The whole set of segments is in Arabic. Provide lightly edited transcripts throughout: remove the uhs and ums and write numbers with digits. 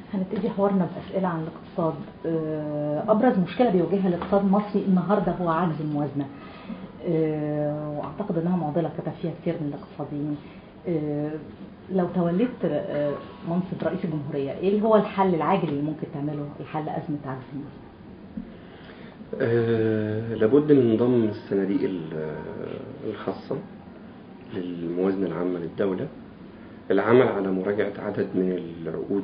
هنبتدي حوارنا بأسئلة عن الاقتصاد. أبرز مشكلة بيواجهها الاقتصاد المصري النهاردة هو عجز الموازنة، وأعتقد أنها معضلة كتب فيها كثير من الاقتصاديين. لو توليت منصب رئيس الجمهورية، إيه اللي هو الحل العاجل اللي ممكن تعمله لحل أزمة عجز الموازنة؟ لابد من ضم الصناديق الخاصة للموازنة العامة للدولة، العمل على مراجعة عدد من العقود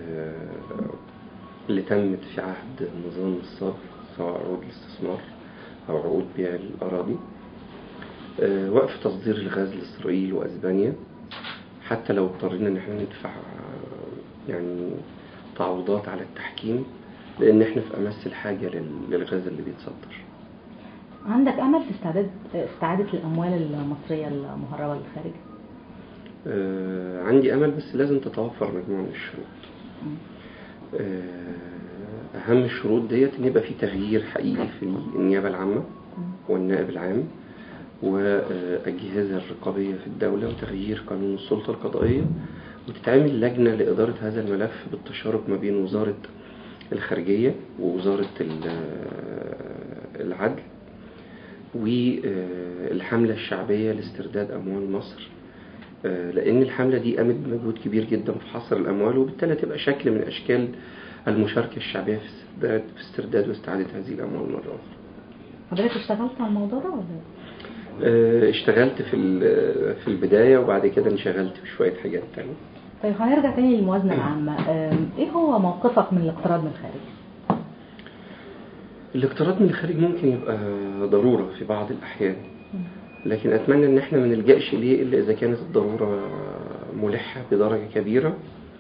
اللي تمت في عهد النظام السابق، سواء عقود الاستثمار أو عقود بيع الأراضي، وقف تصدير الغاز لإسرائيل وأسبانيا حتى لو اضطرينا إن احنا ندفع يعني تعويضات على التحكيم، لأن احنا في أمس الحاجة للغاز اللي بيتصدر. عندك أمل في استعادة الأموال المصرية المهربة للخارج؟ عندي أمل، بس لازم تتوفر مجموعة من الشروط. أهم الشروط ديت إن يبقى في تغيير حقيقي في النيابة العامة والنائب العام والأجهزة الرقابية في الدولة، وتغيير قانون السلطة القضائية، وتتعمل لجنة لإدارة هذا الملف بالتشارك ما بين وزارة الخارجية ووزارة العدل والحملة الشعبية لاسترداد أموال مصر، لأن الحملة دي قامت بمجهود كبير جدا في حصر الأموال، وبالتالي تبقى شكل من أشكال المشاركة الشعبية في استرداد واستعادة هذه الأموال مرة أخرى. حضرتك اشتغلت على الموضوع ده ولا؟ اشتغلت في البداية، وبعد كده انشغلت بشوية حاجات تانية. طيب هنرجع تاني للموازنة العامة. ايه هو موقفك من الاقتراض من الخارج؟ الاقتراض من الخارج ممكن يبقى ضرورة في بعض الأحيان، لكن أتمنى إن احنا ما نلجأش ليه إلا إذا كانت الضرورة ملحة بدرجة كبيرة،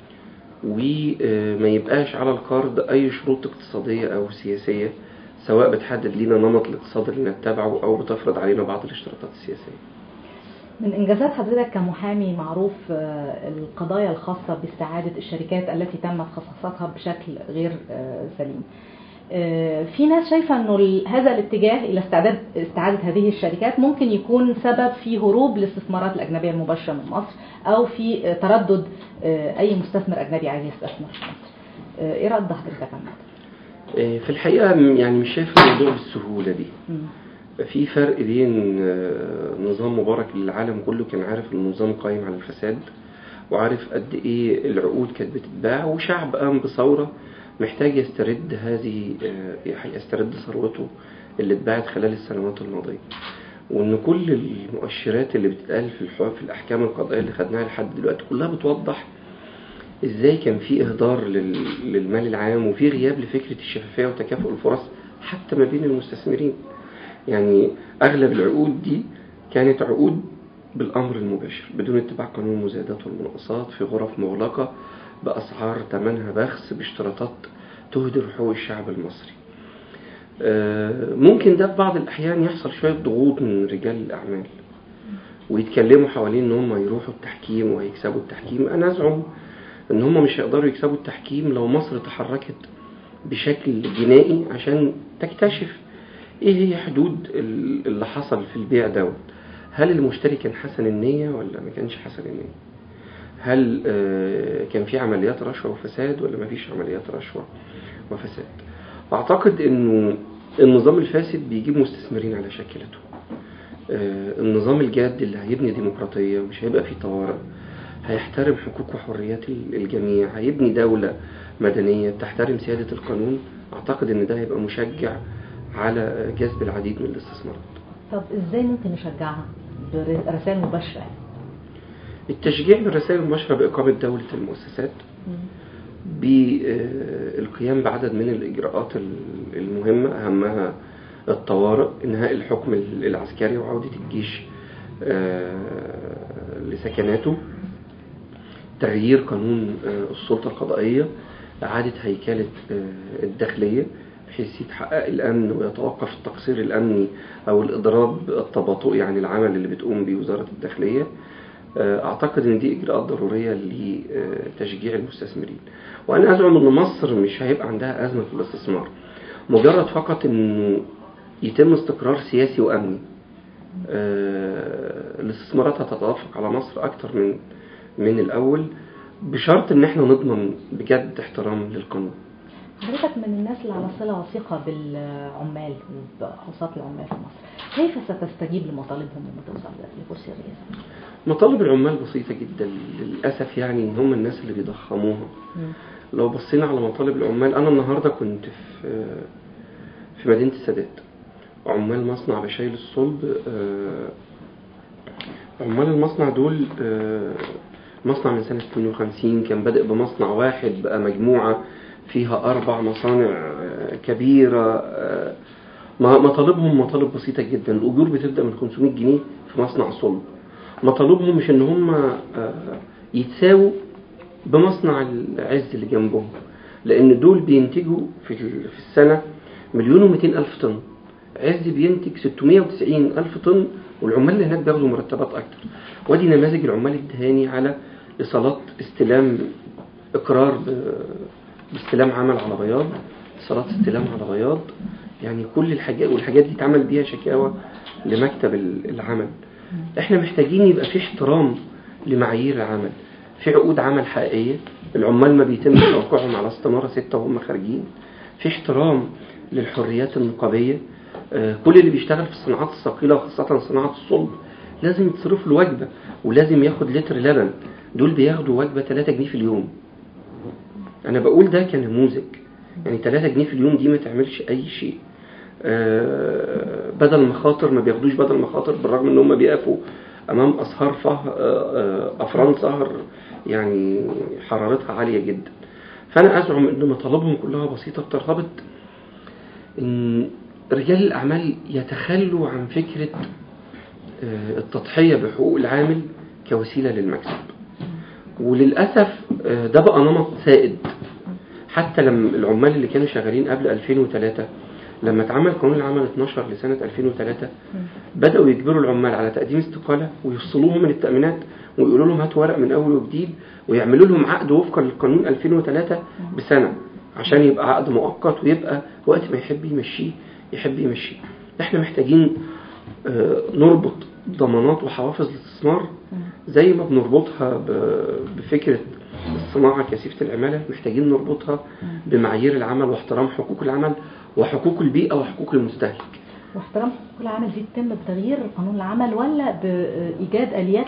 وما يبقاش على القرض أي شروط اقتصادية أو سياسية، سواء بتحدد لنا نمط الاقتصاد اللي نتبعه أو بتفرض علينا بعض الاشتراطات السياسية. من إنجازات حضرتك كمحامي معروف القضايا الخاصة باستعادة الشركات التي تمت خصاصتها بشكل غير سليم. في ناس شايفة أنه هذا الاتجاه إلى استعادة هذه الشركات ممكن يكون سبب في هروب الاستثمارات الأجنبية المباشرة من مصر، أو في تردد أي مستثمر أجنبي عايز يستثمر في مصر. إيه رأي حضرتك عن هذا؟ في الحقيقة يعني مش شايف الموضوع بالسهولة دي. في فرق بين نظام مبارك للعالم كله كان عارف النظام قائم على الفساد، وعارف قد ايه العقود كانت بتتباع، وشعب قام بثورة محتاج يسترد ثروته اللي اتباعت خلال السنوات الماضية، وان كل المؤشرات اللي بتتقال في الاحكام القضائية اللي خدناها لحد دلوقتي كلها بتوضح ازاي كان في اهدار للمال العام، وفي غياب لفكرة الشفافية وتكافؤ الفرص حتى ما بين المستثمرين. يعني أغلب العقود دي كانت عقود بالأمر المباشر بدون اتباع قانون المزايدات والمناقصات، في غرف مغلقة بأسعار ثمنها بخس، باشتراطات تهدر حقوق الشعب المصري. ممكن ده في بعض الأحيان يحصل شوية ضغوط من رجال الأعمال ويتكلموا حوالين إن هم يروحوا التحكيم وهيكسبوا التحكيم. أنا أزعم إن هم مش هيقدروا يكسبوا التحكيم لو مصر تحركت بشكل جنائي عشان تكتشف ايه هي حدود اللي حصل في البيع دوت. هل المشتري كان حسن النية ولا ما كانش حسن النية؟ هل كان في عمليات رشوة وفساد ولا ما فيش عمليات رشوة وفساد؟ اعتقد انه النظام الفاسد بيجيب مستثمرين على شكلته. النظام الجاد اللي هيبني ديمقراطية ومش هيبقى فيه طوارئ، هيحترم حقوق وحريات الجميع، هيبني دولة مدنية تحترم سيادة القانون، اعتقد ان ده هيبقى مشجع على جذب العديد من الاستثمارات. طب ازاي ممكن نشجعها؟ برسائل مباشرة؟ التشجيع بالرسائل المباشرة بإقامة دولة المؤسسات، بالقيام بعدد من الإجراءات المهمة، أهمها الطوارئ، إنهاء الحكم العسكري وعودة الجيش لسكناته، تغيير قانون السلطة القضائية، إعادة هيكلة الداخلية بحيث يتحقق الأمن ويتوقف التقصير الأمني أو الإضراب التباطؤي عن العمل اللي بتقوم به وزارة الداخلية. أعتقد أن دي إجراءات ضرورية لتشجيع المستثمرين. وأنا أزعم أن مصر مش هيبقى عندها أزمة في الاستثمار، مجرد فقط أنه يتم استقرار سياسي وأمني. الاستثمارات هتتوافق على مصر أكتر من الأول، بشرط ان احنا نضمن بجد احترام للقانون. حضرتك من الناس اللي على صلة وثيقة بالعمال وبأوساط العمال في مصر، كيف ستستجيب لمطالبهم لما توصل لكرسي الرئاسة؟ مطالب العمال بسيطة جدا للأسف، يعني ان هم الناس اللي بيضخموها. لو بصينا على مطالب العمال، انا النهاردة كنت في مدينة السادات، عمال مصنع بشايل الصلب. عمال المصنع دول مصنع من سنة 52 كان بدأ بمصنع واحد، بقى مجموعة فيها 4 مصانع كبيرة. مطالبهم مطالب بسيطة جدا. الأجور بتبدأ من 500 جنيه في مصنع صلب. مطالبهم مش ان هم يتساووا بمصنع العز اللي جنبهم، لان دول بينتجوا في السنة 1,200,000 طن، عز بينتج 690,000 طن، والعمال اللي هناك بياخدوا مرتبات اكتر. ودي نماذج العمال الدهاني على ايصالات استلام، اقرار باستلام عمل على بياض، ايصالات استلام على بياض، يعني كل الحاجات، والحاجات دي اتعمل بيها شكاوى لمكتب العمل. احنا محتاجين يبقى في احترام لمعايير العمل، في عقود عمل حقيقية، العمال ما بيتم توقيعهم على استمارة 6 وهم خارجين، في احترام للحريات النقابية. كل اللي بيشتغل في الصناعات الثقيلة وخاصة صناعة الصلب لازم يتصرف له وجبة، ولازم ياخد لتر لبن. دول بياخدوا وجبة 3 جنيه في اليوم. انا بقول ده كنموذج، يعني 3 جنيه في اليوم دي ما تعملش اي شيء. بدل مخاطر ما بياخدوش بدل مخاطر، بالرغم ان هم بيقفوا امام اسهار افران سهر يعني حرارتها عالية جدا. فانا ازعم ان مطالبهم كلها بسيطة، بترتبط ان رجال الاعمال يتخلوا عن فكرة التضحية بحقوق العامل كوسيلة للمكسب. وللأسف ده بقى نمط سائد. حتى لما العمال اللي كانوا شغالين قبل 2003 لما اتعمل قانون العمل 12 لسنة 2003 بدأوا يجبروا العمال على تقديم استقالة ويفصلوهم من التأمينات ويقولوا لهم هاتوا ورق من أول وجديد، ويعملوا لهم عقد وفقا للقانون 2003 بسنة عشان يبقى عقد مؤقت، ويبقى وقت ما يحب يمشيه يحب يمشيه. احنا محتاجين نربط ضمانات وحوافز الاستثمار زي ما بنربطها بفكرة الصناعة كثيفة العمالة، محتاجين نربطها بمعايير العمل واحترام حقوق العمل وحقوق البيئة وحقوق المستهلك. واحترام حقوق العمل دي تتم بتغيير قانون العمل ولا بإيجاد آليات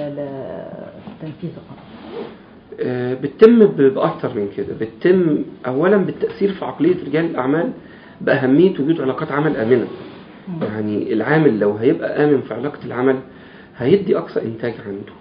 لتنفيذ القانون؟ بتتم بأكتر من كده. بتتم أولا بالتأثير في عقلية رجال الأعمال بأهمية وجود علاقات عمل آمنة. يعني العامل لو هيبقى آمن في علاقة العمل هيدي أقصى إنتاج عنده.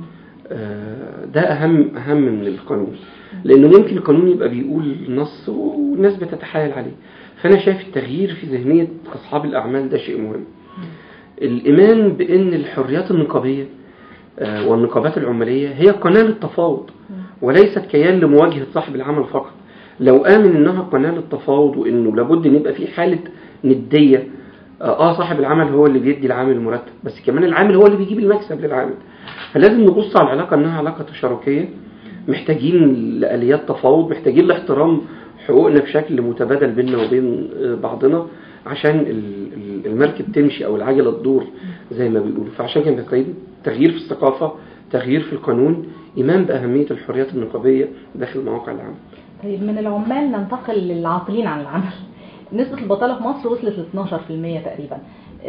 ده أهم من القانون، لأنه ممكن القانون يبقى بيقول نص والناس بتتحايل عليه. فأنا شايف التغيير في ذهنية أصحاب الأعمال ده شيء مهم. الإيمان بأن الحريات النقابية والنقابات العمالية هي قناة للتفاوض وليست كيان لمواجهة صاحب العمل فقط. لو آمن أنها قناة للتفاوض وأنه لابد أن يبقى في حالة ندية، صاحب العمل هو اللي بيدي العامل المرتب، بس كمان العامل هو اللي بيجيب المكسب للعامل. فلازم نبص على العلاقة أنها علاقة تشاركية، محتاجين لآليات تفاوض، محتاجين لاحترام حقوقنا بشكل متبادل بيننا وبين بعضنا عشان المركب تمشي أو العجلة تدور زي ما بيقولوا. فعشان كده محتاجين تغيير في الثقافة، تغيير في القانون، إيمان بأهمية الحريات النقابية داخل مواقع العمل. طيب من العمال ننتقل للعاطلين عن العمل. نسبة البطالة في مصر وصلت ل 12% تقريبا.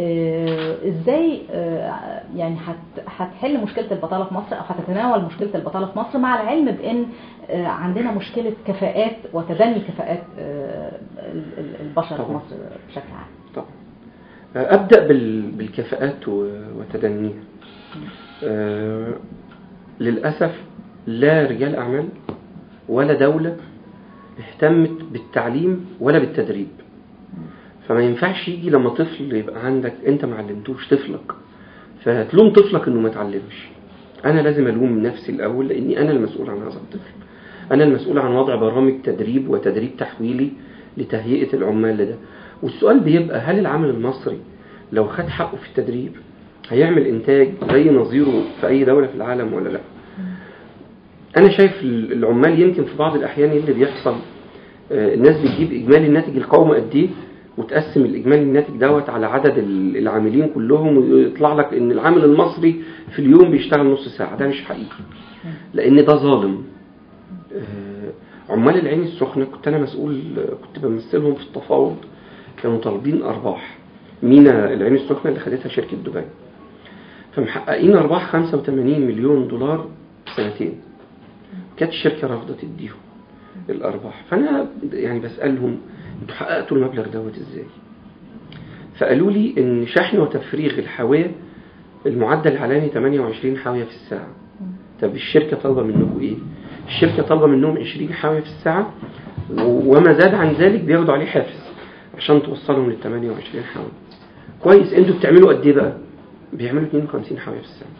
ازاي يعني هتحل مشكلة البطالة في مصر او هتتناول مشكلة البطالة في مصر مع العلم بان عندنا مشكلة كفاءات وتدني كفاءات البشر طبعا في مصر بشكل عام؟ طبعا. ابدأ بالكفاءات وتدنيها. للأسف لا رجال اعمال ولا دولة اهتمت بالتعليم ولا بالتدريب. فما ينفعش يجي لما طفل يبقى عندك انت ما علمتوش طفلك فتلوم طفلك انه ما اتعلمش. انا لازم الوم نفسي الاول، لاني انا المسؤول عن هذا الطفل. انا المسؤول عن وضع برامج تدريب وتدريب تحويلي لتهيئة العمال لده. والسؤال بيبقى هل العامل المصري لو خد حقه في التدريب هيعمل انتاج زي نظيره في اي دولة في العالم ولا لا؟ انا شايف العمال يمكن في بعض الاحيان اللي بيحصل الناس بتجيب اجمالي الناتج القومي قد ايه وتقسم الاجمالي الناتج دوت على عدد العاملين كلهم، ويطلع لك ان العامل المصري في اليوم بيشتغل نص ساعه. ده مش حقيقي، لان ده ظالم. عمال العين السخنه كنت انا مسؤول، كنت بمثلهم في التفاوض، كانوا طالبين ارباح. مينا العين السخنه اللي خدتها شركه دبي، فمحققين ارباح 85 مليون دولار في سنتين. كانت الشركه رافضه تديهم الارباح. فانا يعني بسالهم انتوا حققتوا المبلغ دوت ازاي؟ فقالوا لي ان شحن وتفريغ الحاويه المعدل العالمي 28 حاويه في الساعه. طب الشركه طالبه منكم ايه؟ الشركه طالبه منهم 20 حاويه في الساعه، وما زاد عن ذلك بياخدوا عليه حافز عشان توصلهم لل 28 حاويه. كويس، انتوا بتعملوا قد ايه بقى؟ بيعملوا 52 حاويه في الساعه.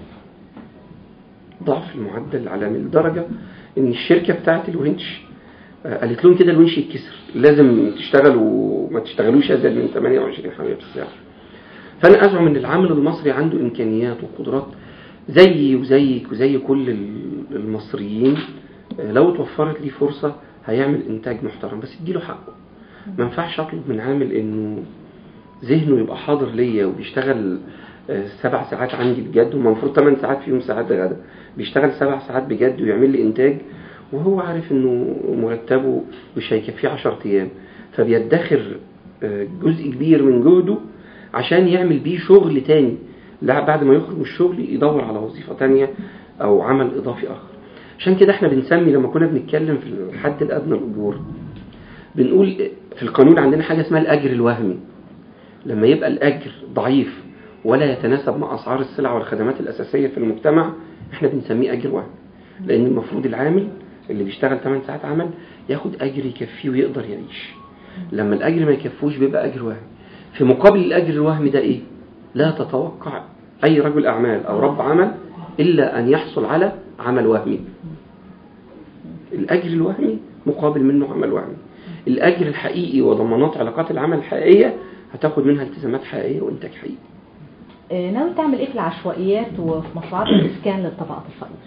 ضعف المعدل العالمي لدرجه ان الشركه بتاعت الونش قالت لهم كده الونش يتكسر، لازم تشتغلوا ما تشتغلوش ازيد من 28 حاويه في الساعه. فانا ازعم ان العامل المصري عنده امكانيات وقدرات زيي وزيك وزي كل المصريين، لو توفرت لي فرصه هيعمل انتاج محترم، بس اديله حقه. ما ينفعش اطلب من عامل انه ذهنه يبقى حاضر ليا وبيشتغل 7 ساعات عندي بجد، وما المفروض 8 ساعات فيهم ساعات غدا، بيشتغل 7 ساعات بجد ويعمل لي انتاج، وهو عارف انه مرتبه مش هيكفيه 10 ايام، فبيدخر جزء كبير من جهده عشان يعمل بيه شغل تاني. بعد ما يخرج من الشغل يدور على وظيفة تانية او عمل اضافي اخر. عشان كده احنا بنسمي لما كنا بنتكلم في الحد الادنى الاجور، بنقول في القانون عندنا حاجة اسمها الاجر الوهمي. لما يبقى الاجر ضعيف ولا يتناسب مع اسعار السلع والخدمات الاساسية في المجتمع، احنا بنسميه اجر وهمي. لان المفروض العامل اللي بيشتغل 8 ساعات عمل ياخد اجر يكفيه ويقدر يعيش. لما الاجر ما يكفوش بيبقى اجر وهمي. في مقابل الاجر الوهمي ده ايه؟ لا تتوقع اي رجل اعمال او رب عمل الا ان يحصل على عمل وهمي. الاجر الوهمي مقابل منه عمل وهمي. الاجر الحقيقي وضمانات علاقات العمل الحقيقيه هتاخد منها التزامات حقيقيه وانتاج حقيقي. ناوي تعمل ايه في العشوائيات وفي مشروعات الاسكان للطبقات الفقيره؟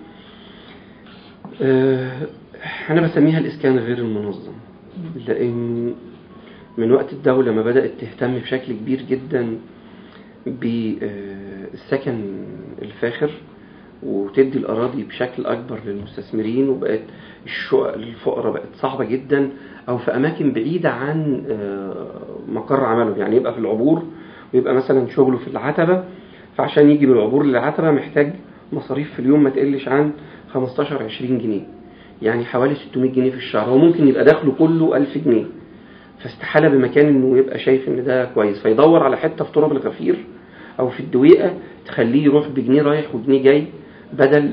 أنا بسميها الإسكان غير المنظم، لأن من وقت الدولة ما بدأت تهتم بشكل كبير جدا بالسكن الفاخر وتدي الأراضي بشكل أكبر للمستثمرين، وبقت الشقق للفقراء بقت صعبة جدا، أو في أماكن بعيدة عن مقر عمله. يعني يبقى في العبور ويبقى مثلا شغله في العتبة، فعشان يجي من العبور للعتبة محتاج مصاريف في اليوم ما تقلش عن 15-20 جنيه، يعني حوالي 600 جنيه في الشهر. هو ممكن يبقى دخله كله 1000 جنيه، فاستحالة بمكان انه يبقى شايف ان ده كويس، فيدور على حتة في تراب الغفير او في الدويقة تخليه يروح بجنيه رايح وجنيه جاي بدل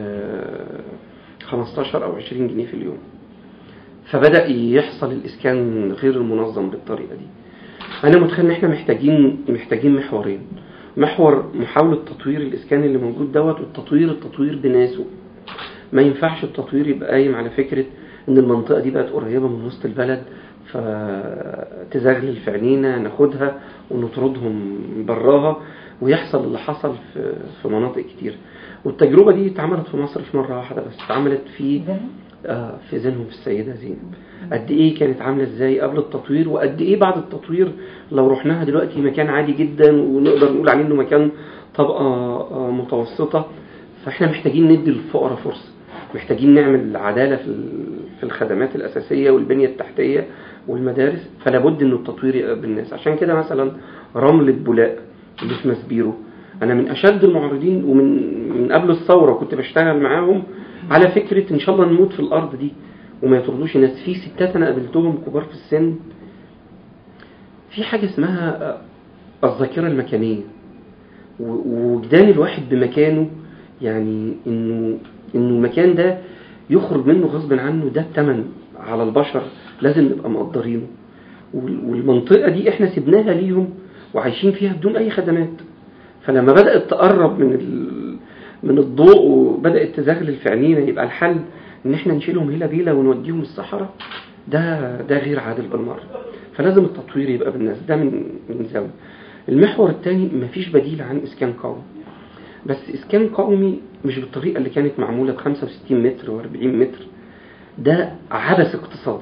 15 أو 20 جنيه في اليوم. فبدأ يحصل الإسكان غير المنظم بالطريقة دي. أنا متخيل إن إحنا محتاجين محورين. محور محاولة تطوير الإسكان اللي موجود دوت، والتطوير بناسه. ما ينفعش التطوير يبقى قايم على فكرة إن المنطقة دي بقت قريبة من وسط البلد فتزغلل في عينينا ناخدها ونطردهم براها، ويحصل اللي حصل في مناطق كتير. والتجربة دي اتعملت في مصر في مرة واحدة بس، اتعملت في زينهم في السيدة زينب. قد ايه كانت عاملة ازاي قبل التطوير، وقد ايه بعد التطوير لو رحناها دلوقتي مكان عادي جدا ونقدر نقول عليه انه مكان طبقة متوسطة. فاحنا محتاجين ندي للفقراء فرصة، محتاجين نعمل عدالة في الخدمات الأساسية والبنية التحتية والمدارس. فلا بد ان التطوير يبقى بالناس. عشان كده مثلا رملة بولاق اللي في مسبيرو، انا من اشد المعارضين، ومن قبل الثورة كنت بشتغل معاهم على فكرة ان شاء الله نموت في الارض دي وما يطردوش الناس. في ستات انا قابلتهم كبار في السن، في حاجة اسمها الذاكرة المكانية، ووجدان الواحد بمكانه، يعني انه المكان ده يخرج منه غصب عنه، ده الثمن على البشر لازم نبقى مقدرينه. والمنطقة دي احنا سبناها ليهم وعايشين فيها بدون اي خدمات. فلما بدأت تقرب من الضوء وبدأت تزغلل في عينينا، يبقى الحل ان احنا نشيلهم هيلا بيلا ونوديهم الصحراء. ده غير عادل بالمرة. فلازم التطوير يبقى بالناس. ده من زاوية. المحور الثاني، مفيش بديل عن اسكان قومي، بس اسكان قومي مش بالطريقة اللي كانت معمولة ب65 متر و40 متر. ده عبث اقتصادي.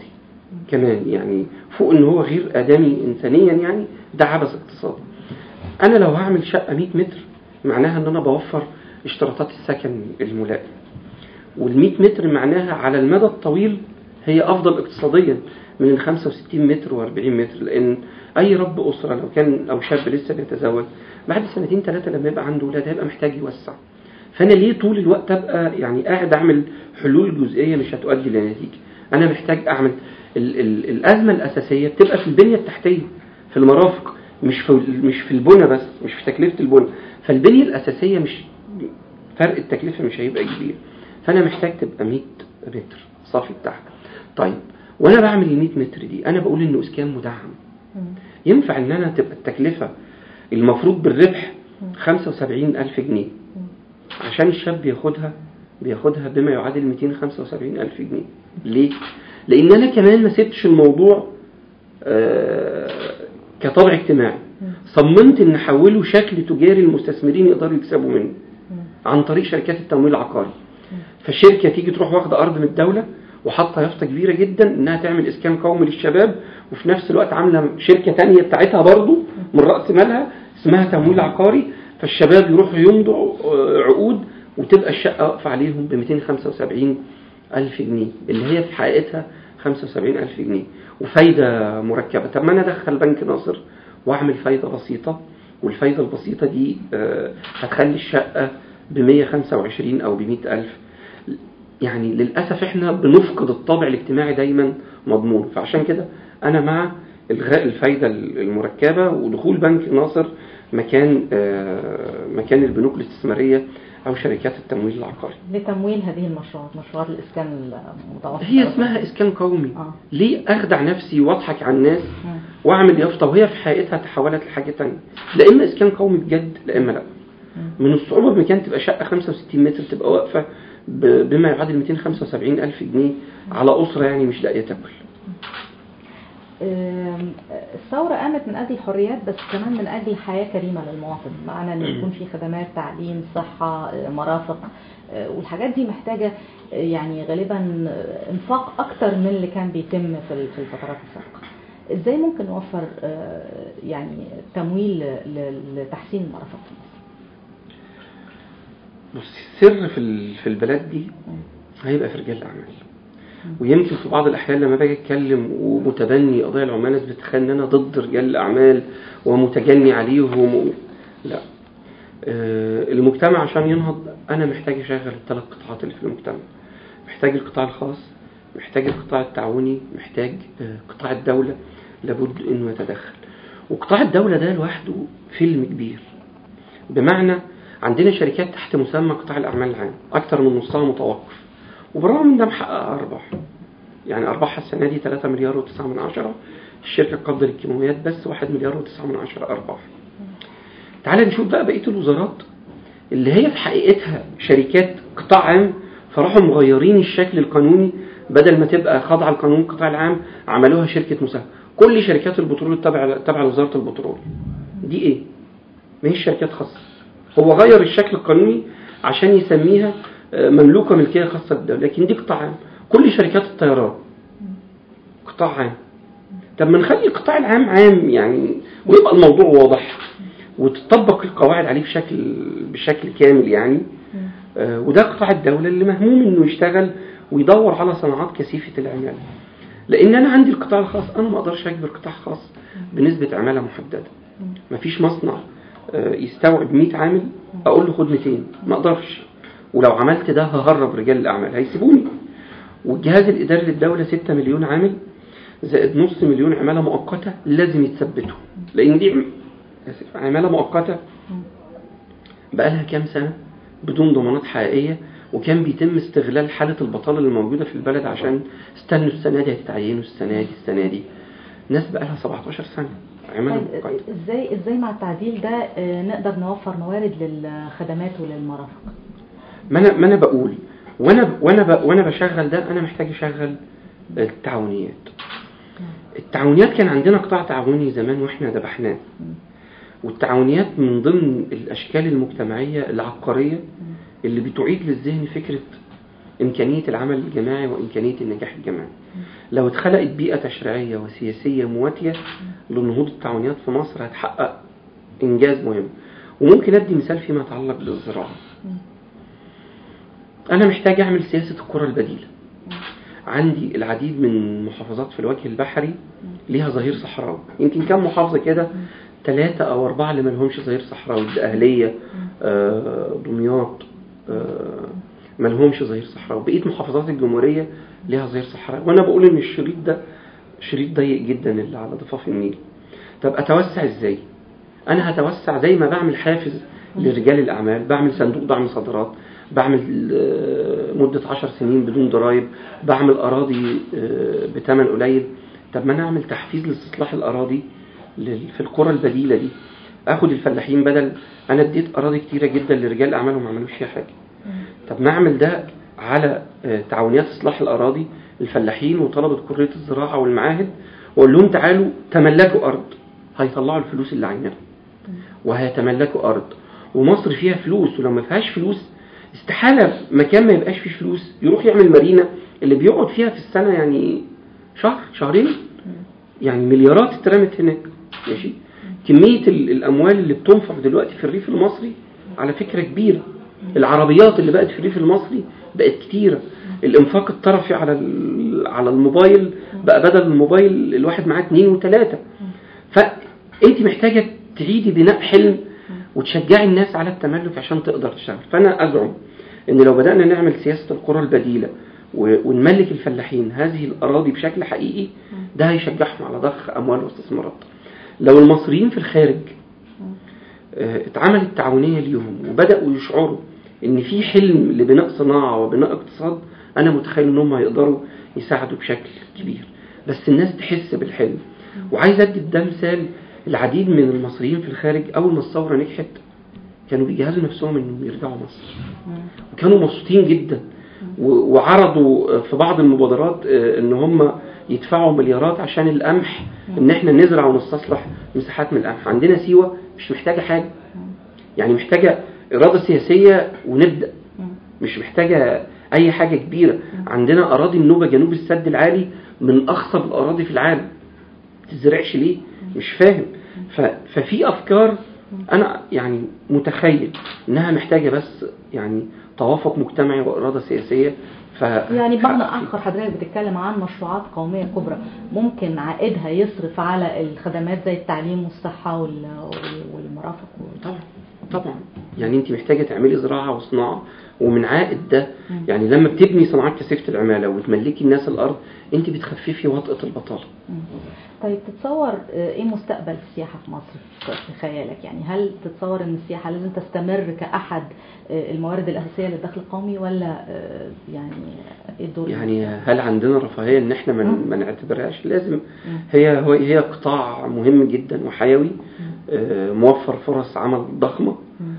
كمان، يعني فوق ان هو غير ادمي انسانيا، يعني ده عبث اقتصادي. انا لو هعمل شقه 100 متر معناها ان انا بوفر اشتراطات السكن الملائم، وال100 متر معناها على المدى الطويل هي افضل اقتصاديا من ال 65 متر و40 متر، لان اي رب اسره لو كان او شاب لسه بيتزوج بعد سنتين 3 لما يبقى عنده اولاد هيبقى محتاج يوسع. فانا ليه طول الوقت ابقى يعني قاعد اعمل حلول جزئيه مش هتؤدي لنتيجه؟ انا محتاج اعمل الازمه الاساسيه بتبقى في البنيه التحتيه، في المرافق، مش في البنى بس، مش في تكلفه البنى. فالبنيه الاساسيه مش فرق التكلفه مش هيبقى كبير، فانا محتاج تبقى 100 متر صافي بتاعها. طيب وانا بعمل ال 100 متر دي انا بقول انه اسكان مدعم. ينفع ان انا تبقى التكلفه المفروض بالربح 75,000 جنيه عشان الشاب بياخدها بما يعادل 275,000 جنيه. ليه؟ لان انا كمان ما سبتش الموضوع كطبع اجتماعي، صممت ان احوله شكل تجاري المستثمرين يقدروا يكسبوا منه عن طريق شركات التمويل العقاري. فالشركه تيجي تروح واخده ارض من الدوله وحاطه يافطه كبيره جدا انها تعمل اسكان قومي للشباب، وفي نفس الوقت عامله شركه تانية بتاعتها برضو من راس مالها اسمها تمويل عقاري، فالشباب يروحوا يمضوا عقود وتبقى الشقه واقفه عليهم ب 275,000 جنيه اللي هي في حقيقتها 75,000 جنيه وفايده مركبه. طب ما انا ادخل بنك ناصر واعمل فايده بسيطه، والفايده البسيطه دي هتخلي الشقه ب 125 او ب 100,000. يعني للاسف احنا بنفقد الطابع الاجتماعي دايما مضمون. فعشان كده انا مع الغاء الفايده المركبه ودخول بنك ناصر مكان البنوك الاستثماريه او شركات التمويل العقاري لتمويل هذه المشروعات، مشروعات الاسكان المتوسط. هي اسمها اسكان قومي. ليه اخدع نفسي واضحك على الناس واعمل يافطه وهي في حقيقتها تحولت لحاجه ثانيه؟ لا اما اسكان قومي بجد لا اما لا. من الصعوبه بمكان تبقى شقه 65 متر تبقى واقفه بما يعادل 275,000 جنيه على اسره يعني مش لاقيه تاكل. الثورة قامت من أجل الحريات بس كمان من أجل حياة كريمة للمواطن، معنى أن يكون في خدمات تعليم صحة مرافق، والحاجات دي محتاجة يعني غالبا انفاق أكتر من اللي كان بيتم في الفترات السابقة. إزاي ممكن نوفر يعني تمويل لتحسين المرافق في مصر؟ بص، السر في البلد دي هيبقى في رجال الأعمال. ويمكن في بعض الأحيان لما باجي أتكلم ومتبني قضايا العمال ناس بتتخيل إن أنا ضد رجال الأعمال ومتجني عليهم لا. المجتمع عشان ينهض أنا محتاج أشغل الثلاث قطاعات اللي في المجتمع. محتاج القطاع الخاص، محتاج القطاع التعاوني، محتاج قطاع الدولة لابد إنه يتدخل. وقطاع الدولة ده لوحده فيلم كبير، بمعنى عندنا شركات تحت مسمى قطاع الأعمال العام أكتر من نصها متوقف، وبالرغم من ده محققة أرباح. يعني أرباحها السنة دي 3 مليار و9 من عشرة. الشركة القابضة للكيماويات بس 1 مليار و9 من عشرة أرباح. تعال نشوف بقى بقية الوزارات اللي هي في حقيقتها شركات قطاع عام، فراحوا مغيرين الشكل القانوني، بدل ما تبقى خاضعة القانون القطاع العام عملوها شركة مساهمة. كل شركات البترول تبع لوزارة البترول دي إيه؟ ما هي شركات خاصة. هو غير الشكل القانوني عشان يسميها مملوكة ملكية خاصة بالدولة، لكن دي قطاع عام. كل شركات الطيران قطاع عام. طب ما نخلي القطاع العام عام يعني، ويبقى الموضوع واضح وتطبق القواعد عليه بشكل كامل يعني. وده قطاع الدولة اللي مهموم انه يشتغل ويدور على صناعات كثيفة العمالة. لان انا عندي القطاع الخاص، انا ما اقدرش اجبر قطاع خاص بنسبة عمالة محددة. مفيش مصنع يستوعب 100 عامل اقول له خد 200، ما اقدرش. ولو عملت ده ههرب رجال الأعمال هيسيبوني. والجهاز الإداري للدولة 6 مليون عامل زائد نص مليون عمالة مؤقتة لازم يتثبتوا، لأن دي عمالة مؤقتة بقى لها كام سنة بدون ضمانات حقيقية، وكان بيتم استغلال حالة البطالة اللي موجودة في البلد عشان استنوا السنة دي هتتعينوا السنة دي. ناس بقى لها 17 سنة عمالة مؤقتة. ازاي مع التعديل ده نقدر نوفر موارد للخدمات وللمرافق؟ ما انا بقول وانا بشغل ده انا محتاج اشغل التعاونيات. التعاونيات كان عندنا قطاع تعاوني زمان واحنا ذبحناه. والتعاونيات من ضمن الاشكال المجتمعيه العبقريه اللي بتعيد للذهن فكره امكانيه العمل الجماعي وامكانيه النجاح الجماعي. لو اتخلقت بيئة تشريعية وسياسية مواتية لنهوض التعاونيات في مصر هتحقق إنجاز مهم. وممكن أدي مثال فيما يتعلق بالزراعة. أنا محتاج أعمل سياسة القرى البديلة. عندي العديد من المحافظات في الوجه البحري ليها ظهير صحراوي، يمكن كم محافظة كده 3 أو 4 اللي ما لهمش ظهير صحراوي، الدقهلية، دمياط، ما لهمش ظهير صحراوي. بقية محافظات الجمهورية ليها ظهير صحراوي. وأنا بقول إن الشريط ده شريط ضيق جدا اللي على ضفاف النيل. طب أتوسع إزاي؟ أنا هتوسع زي ما بعمل حافز لرجال الأعمال، بعمل صندوق دعم صادرات، بعمل مدة 10 سنين بدون ضرائب، بعمل أراضي بثمن قليل. طب ما أنا أعمل تحفيز لاستصلاح الأراضي في القرى البديلة دي. أخد الفلاحين، بدل أنا اديت أراضي كتيرة جدا لرجال الأعمال وما عملوش فيها حاجة، طب ما أعمل ده على تعاونيات إصلاح الأراضي، الفلاحين وطلبة كلية الزراعة والمعاهد، وأقول لهم تعالوا تملكوا أرض. هيطلعوا الفلوس اللي عينها وهيتملكوا أرض. ومصر فيها فلوس، ولو ما فيهاش فلوس استحالة مكان ما يبقاش فيه فلوس يروح يعمل مارينا اللي بيقعد فيها في السنة يعني شهر شهرين، يعني مليارات اترمت هناك. ماشي، كمية الأموال اللي بتنفق دلوقتي في الريف المصري على فكرة كبيرة. العربيات اللي بقت في الريف المصري بقت كتيرة. الانفاق الطرفي على الموبايل بقى بدل الموبايل الواحد معاه 2 و3. فأنت محتاجة تعيدي بناء حلم وتشجعي الناس على التملك عشان تقدر تشتغل. فأنا أزعم إن لو بدأنا نعمل سياسة القرى البديلة ونملك الفلاحين هذه الأراضي بشكل حقيقي، ده هيشجعهم على ضخ أموال واستثمارات. لو المصريين في الخارج اتعملت تعاونية ليهم وبدأوا يشعروا إن في حلم لبناء صناعة وبناء اقتصاد، أنا متخيل إنهم هيقدروا يساعدوا بشكل كبير. بس الناس تحس بالحلم. وعايز أدي ده مثال، العديد من المصريين في الخارج أول ما الثورة نجحت كانوا بيجهزوا نفسهم إنهم يرجعوا مصر، وكانوا مبسوطين جدا، وعرضوا في بعض المبادرات إن هم يدفعوا مليارات عشان القمح، إن إحنا نزرع ونستصلح مساحات من القمح. عندنا سيوة مش محتاجة حاجة، يعني محتاجة إرادة سياسية ونبدأ، مش محتاجة أي حاجة كبيرة. عندنا أراضي النوبة جنوب السد العالي من أخصب الأراضي في العالم، تزرعش ليه؟ مش فاهم. ففي أفكار أنا يعني متخيل إنها محتاجة بس يعني توافق مجتمعي وإرادة سياسية. يعني بمعنى آخر حضرتك بتتكلم عن مشروعات قومية كبرى ممكن عائدها يصرف على الخدمات زي التعليم والصحة والمرافق. طبعا يعني انت محتاجة تعملي زراعة وصناعة، ومن عائد ده يعني لما بتبني صناعات كثيفة العمالة وتملكي الناس الأرض انت بتخففي وطأة البطالة. طيب تتصور ايه مستقبل السياحة في مصر في خيالك؟ يعني هل تتصور ان السياحة لازم تستمر كأحد الموارد الأساسية للدخل القومي، ولا يعني ايه الدور؟ يعني هل عندنا رفاهية ان احنا ما نعتبرهاش؟ لازم. هي قطاع مهم جدا وحيوي، موفر فرص عمل ضخمة،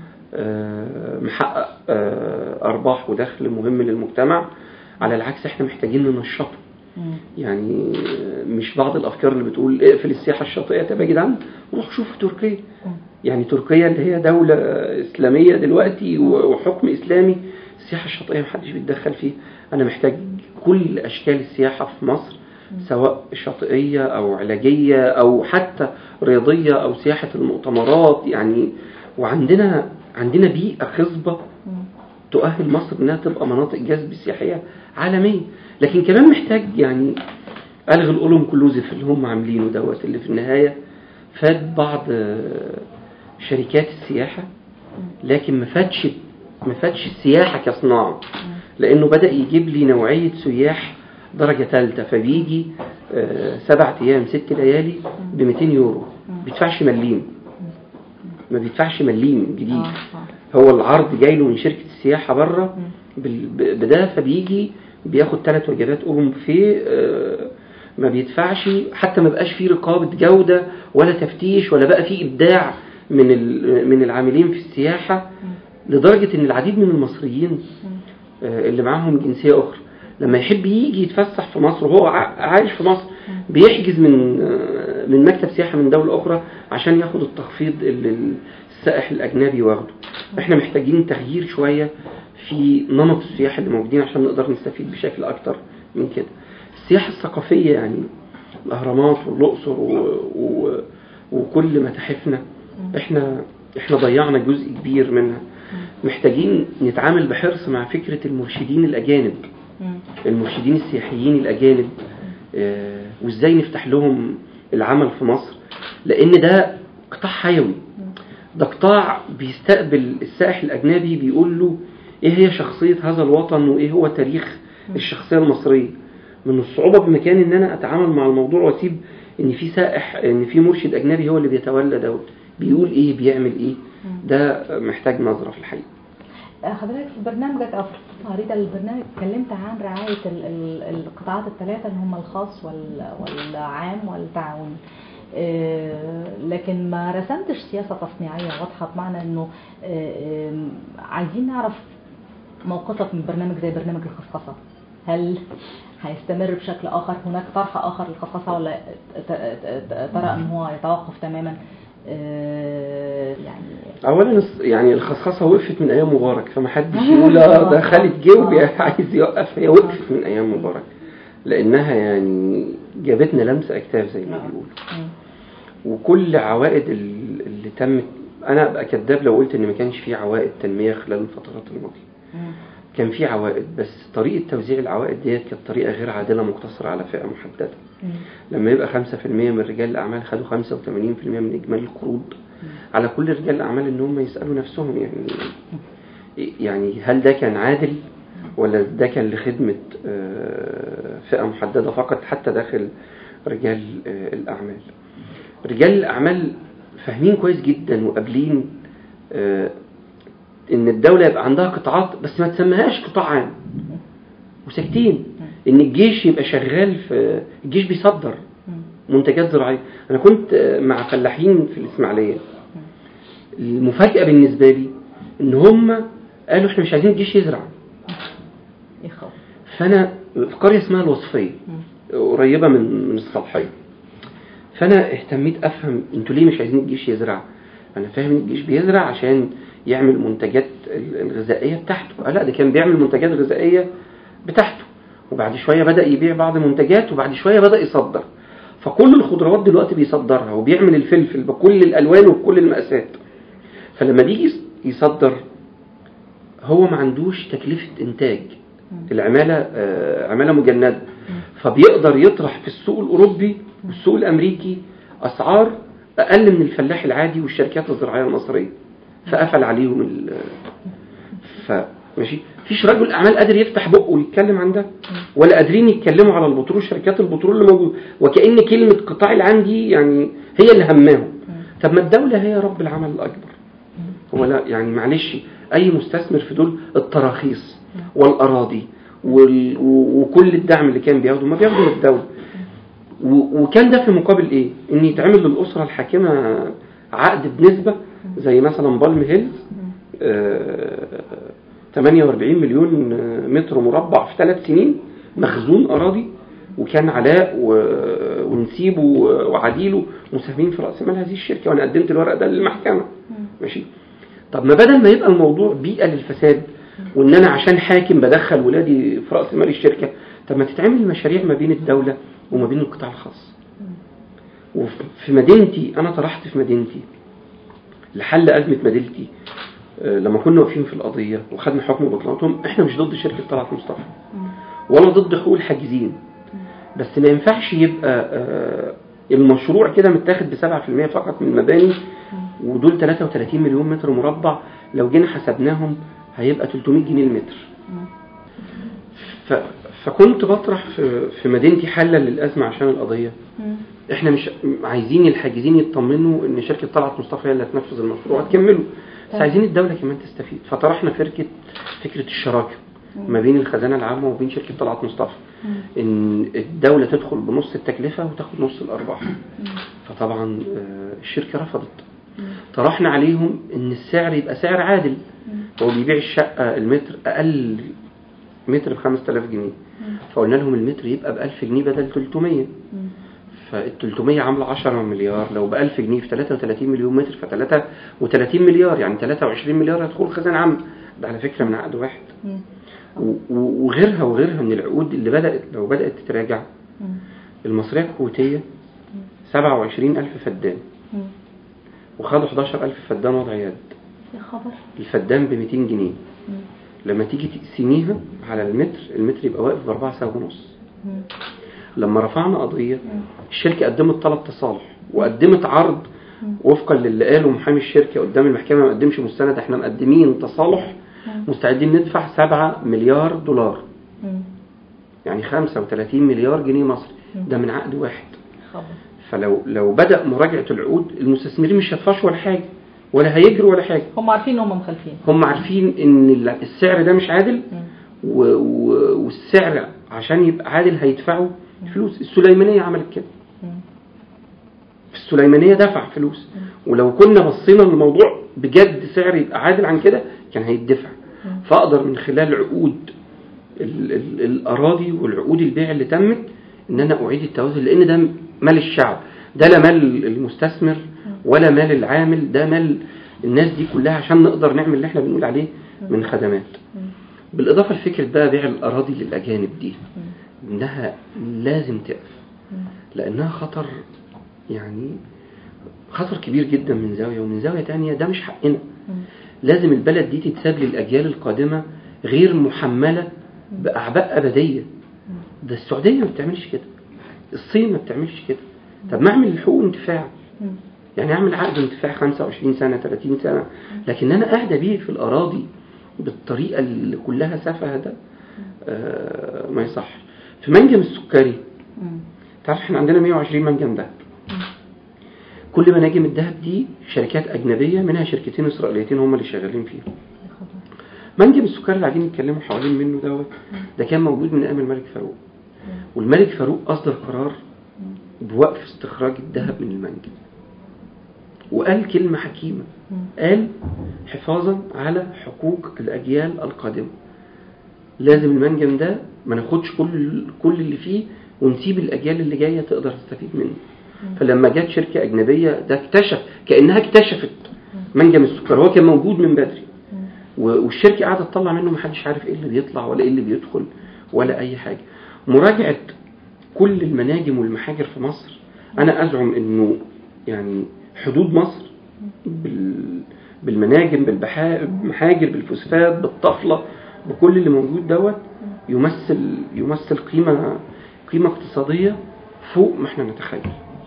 محقق أرباح ودخل مهم للمجتمع. على العكس احنا محتاجين ننشطه. يعني مش بعض الأفكار اللي بتقول اقفل السياحة الشاطئية. طب يا جدعان روح شوفوا تركيا، يعني تركيا اللي هي دولة إسلامية دلوقتي وحكم إسلامي، السياحة الشاطئية محدش بيتدخل فيه. أنا محتاج كل أشكال السياحة في مصر، سواء شاطئية أو علاجية أو حتى رياضية أو سياحة المؤتمرات يعني. وعندنا بيئة خصبة تؤهل مصر انها تبقى مناطق جذب سياحية عالمية. لكن كمان محتاج يعني ألغي الأولم كلوزيف اللي هم عاملينه دوت، اللي في النهاية فاد بعض شركات السياحة لكن ما فادش السياحة كصناعة، لأنه بدأ يجيب لي نوعية سياح درجة ثالثة، فبيجي 7 أيام 6 ليالي ب200 يورو، بيدفعش مليم، ما بيدفعش مليم جديد. هو العرض جاي له من شركة السياحة بره بده، فبيجي بياخد 3 وجبات أوبن بوفيه، ما بيدفعش، حتى ما بقاش فيه رقابة جودة ولا تفتيش ولا بقى فيه إبداع من العاملين في السياحة، لدرجة إن العديد من المصريين اللي معاهم جنسية أخرى لما يحب يجي يتفسح في مصر وهو عايش في مصر بيحجز من مكتب سياحة من دولة أخرى عشان ياخد التخفيض اللي السائح الأجنبي واخده. احنا محتاجين تغيير شوية في نمط السياحة اللي موجودين عشان نقدر نستفيد بشكل أكتر من كده. السياحة الثقافية يعني الأهرامات والأقصر وكل متاحفنا احنا ضيعنا جزء كبير منها. محتاجين نتعامل بحرص مع فكرة المرشدين الأجانب، المرشدين السياحيين الأجانب، وإزاي نفتح لهم العمل في مصر، لأن ده قطاع حيوي، ده قطاع بيستقبل السائح الأجنبي بيقول له إيه هي شخصية هذا الوطن وإيه هو تاريخ الشخصية المصرية. من الصعوبة بمكان إن أنا أتعامل مع الموضوع وأسيب إن في سائح، إن في مرشد أجنبي هو اللي بيتولى ده، بيقول إيه بيعمل إيه. ده محتاج نظرة في الحقيقة. حضرتك في برنامجك أو في عريضة البرنامج اتكلمت عن رعاية القطاعات الثلاثة اللي هم الخاص والعام والتعاون، لكن ما رسمتش سياسة تصنيعية واضحة، بمعنى انه عايزين نعرف موقفك من برنامج زي برنامج الخصخصة. هل هيستمر بشكل آخر؟ هناك طرح آخر للخصخصة ولا ترى ان هو يتوقف تماما؟ يعني اولا يعني الخصخصة وقفت من ايام مبارك، فما حدش يقول ده خالد جوبي عايز يوقف. هي وقفت من ايام مبارك لانها يعني جابتنا لمسة اكتاف زي ما بيقولوا. وكل عوائد اللي تمت، انا ابقى كذاب لو قلت ان ما كانش فيه عوائد تنمية خلال الفترات الماضية. كان فيه عوائد، بس طريقة توزيع العوائد ديت كانت طريقة غير عادلة مقتصرة على فئة محددة. لما يبقى 5% من رجال الأعمال خدوا 85% من إجمالي القروض، على كل رجال الأعمال إن هم يسألوا نفسهم يعني هل ده كان عادل ولا ده كان لخدمة فئة محددة فقط حتى داخل رجال الأعمال. رجال الأعمال فاهمين كويس جدا وقابلين إن الدولة يبقى عندها قطاعات بس ما تسميهاش قطاع عام، وساكتين. إن الجيش يبقى شغال في الجيش بيصدر منتجات زراعية. أنا كنت مع فلاحين في الإسماعيلية، المفاجأة بالنسبة لي إن هم قالوا إحنا مش عايزين الجيش يزرع. فأنا في قرية اسمها الوصفية قريبة من الصالحية، فأنا اهتميت أفهم أنتوا ليه مش عايزين الجيش يزرع. أنا فاهم إن الجيش بيزرع عشان يعمل منتجات الغذائية بتاعته. لا، ده كان بيعمل منتجات غذائية بتاعته، وبعد شوية بدأ يبيع بعض منتجات، وبعد شوية بدأ يصدر. فكل الخضروات دلوقتي بيصدرها، وبيعمل الفلفل بكل الألوان وبكل المقاسات. فلما بيجي يصدر هو ما عندوش تكلفة إنتاج، العمالة عمالة مجندة، فبيقدر يطرح في السوق الأوروبي والسوق الأمريكي أسعار أقل من الفلاح العادي والشركات الزراعية المصرية، فقفل عليهم ماشي. فيش رجل أعمال قادر يفتح بقه ويتكلم عن ده، ولا قادرين يتكلموا على البترول، شركات البترول اللي موجود، وكأن كلمة قطاع العام دي يعني هي اللي هماهم. طب ما الدولة هي رب العمل الأكبر. ولا يعني معلش أي مستثمر في دول التراخيص والأراضي وكل الدعم اللي كان بياخده ما بياخده من الدولة. وكان ده في مقابل إيه؟ إن يتعمل للأسرة الحاكمة عقد بنسبة زي مثلا بالم هيلز 48 مليون متر مربع في 3 سنين مخزون أراضي، وكان علاء ونسيبه وعديله مساهمين في رأس مال هذه الشركة، وأنا قدمت الورق ده للمحكمة. ماشي. طب ما بدل ما يبقى الموضوع بيئة للفساد، وإن أنا عشان حاكم بدخل ولادي في رأس مال الشركة، طب ما تتعمل مشاريع ما بين الدولة وما بين القطاع الخاص. وفي مدينتي أنا طرحت في مدينتي لحل أزمة مدينتي لما كنا واقفين في القضية وخدنا حكم بطلانتهم، احنا مش ضد شركة طلعت مصطفى ولا ضد حقوق الحاجزين، بس ما ينفعش يبقى المشروع كده متاخد ب7% فقط من المباني، ودول 33 مليون متر مربع لو جينا حسبناهم هيبقى 300 جنيه المتر. فكنت بطرح في مدينتي حلا للأزمة عشان القضية. احنا مش عايزين الحاجزين يطمنوا ان شركة طلعت مصطفى هي اللي هتنفذ المشروع وتكمله، بس عايزين الدولة كمان تستفيد. فطرحنا فكرة الشراكة ما بين الخزانة العامة وبين شركة طلعت مصطفى، ان الدولة تدخل بنص التكلفة وتاخد نص الأرباح. فطبعا الشركة رفضت. طرحنا عليهم ان السعر يبقى سعر عادل، هو بيبيع الشقة المتر أقل متر ب5000 جنيه، فقلنا لهم المتر يبقى ب1000 جنيه بدل 300. فال300 عامله 10 مليار، لو ب1000 جنيه في 33 مليون متر ف33 مليار، يعني 23 مليار هتدخل خزانة عامة. ده على فكرة من عقد واحد. وغيرها من العقود اللي لو بدأت تتراجع المصرية الكويتية 27,000 فدان، وخدوا 11,000 فدان وضع يد. يا خبر. الفدان ب200 جنيه. لما تيجي تقسميها على المتر يبقى واقف ب4 ساعة ونص. لما رفعنا قضية الشركة قدمت طلب تصالح وقدمت عرض وفقا للي قاله محامي الشركة قدام المحكمة، ما قدمش مستند، احنا مقدمين تصالح مستعدين ندفع 7 مليار دولار، يعني 35 مليار جنيه مصري، ده من عقد واحد. فلو بدأ مراجعة العقود المستثمرين مش هيدفعوا ولا حاجة ولا هيجروا ولا حاجة. هم عارفين ان هم مخالفين، هم عارفين ان السعر ده مش عادل، والسعر عشان يبقى عادل هيدفعوا فلوس. السليمانية عملت كده، في السليمانية دفع فلوس، ولو كنا بصينا للموضوع بجد سعر يبقى عادل عن كده كان هيدفع. فأقدر من خلال عقود الأراضي والعقود البيع اللي تمت ان انا اعيد التوازن، لان ده مال الشعب، ده لا مال المستثمر ولا مال العامل، ده مال الناس دي كلها، عشان نقدر نعمل اللي احنا بنقول عليه من خدمات. بالاضافة لفكرة بقى بيع الاراضي للاجانب دي، انها لازم تقف، لانها خطر، يعني خطر كبير جدا من زاوية، ومن زاوية تانية ده مش حقنا. لازم البلد دي تتساب للاجيال القادمة غير محملة باعباء ابدية. ده السعودية ما بتعملش كده، الصين ما بتعملش كده. طب ما اعمل حقوق انتفاع، يعني اعمل عقد انتفاع 25 سنة 30 سنة، لكن انا قاعد ابيع في الاراضي بالطريقة اللي كلها سفه ده ما يصح. في منجم السكري تعرف احنا عندنا 120 منجم دهب. كل مناجم الدهب دي شركات اجنبية، منها شركتين اسرائيليتين هم اللي شغالين فيها. منجم السكري اللي قاعدين يتكلموا حوالين منه ده كان موجود من ايام الملك فاروق، والملك فاروق اصدر قرار بوقف استخراج الذهب من المنجم، وقال كلمة حكيمة، قال حفاظا على حقوق الاجيال القادمة لازم المنجم ده ما ناخدش كل اللي فيه ونسيب الاجيال اللي جاية تقدر تستفيد منه. فلما جت شركة اجنبية ده كأنها اكتشفت منجم السكر، هو كان موجود من بدري، والشركة قاعدة تطلع منه محدش عارف ايه اللي بيطلع ولا ايه اللي بيدخل ولا اي حاجة. مراجعة كل المناجم والمحاجر في مصر، انا ازعم انه يعني حدود مصر بالمناجم بالمحاجر بالفوسفات بالطفلة بكل اللي موجود يمثل قيمة اقتصادية فوق ما احنا نتخيل.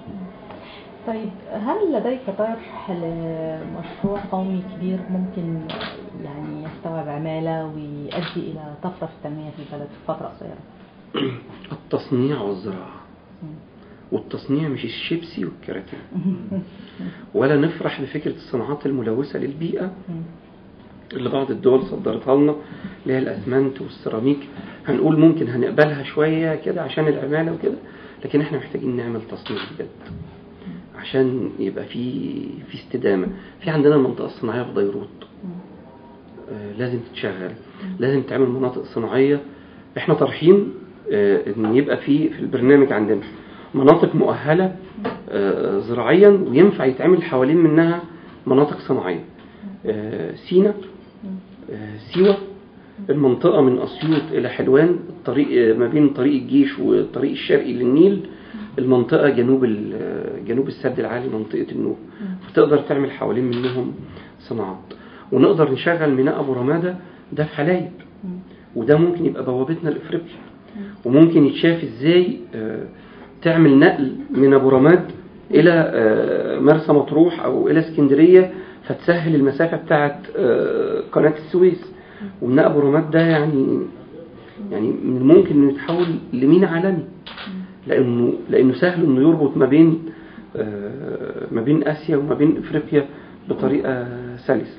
طيب هل لديك طرح لمشروع قومي كبير ممكن يعني يستوعب عمالة ويؤدي إلى طفرة في التنمية في البلد في فترة قصيرة؟ التصنيع والزراعة. والتصنيع مش الشيبسي والكراتين، ولا نفرح بفكرة الصناعات الملوثة للبيئة اللي بعض الدول صدرتها لنا، اللي هي الأسمنت والسيراميك. هنقول ممكن هنقبلها شوية كده عشان العمالة وكده، لكن احنا محتاجين نعمل تصنيع بجد عشان يبقى في استدامة. في عندنا المنطقة الصناعية في ديروت لازم تتشغل، لازم تعمل مناطق صناعية. احنا طرحين ان يبقى في البرنامج عندنا مناطق مؤهلة زراعيا وينفع يتعمل حوالين منها مناطق صناعية. سينا، سيوة، المنطقة من أسيوط إلى حلوان، الطريق ما بين طريق الجيش والطريق الشرقي للنيل، المنطقة جنوب السد العالي منطقة النوب، فتقدر تعمل حوالين منهم صناعات. ونقدر نشغل ميناء أبو رمادة ده في حلايب، وده ممكن يبقى بوابتنا لإفريقيا، وممكن يتشاف إزاي تعمل نقل من أبو رماد إلى مرسى مطروح أو إلى اسكندرية، فتسهل المسافة بتاعت قناة السويس. وميناء أبو رماد ده يعني من الممكن إنه يتحول لميناء عالمي، لأنه سهل إنه يربط ما بين آسيا وما بين إفريقيا بطريقة سلسة.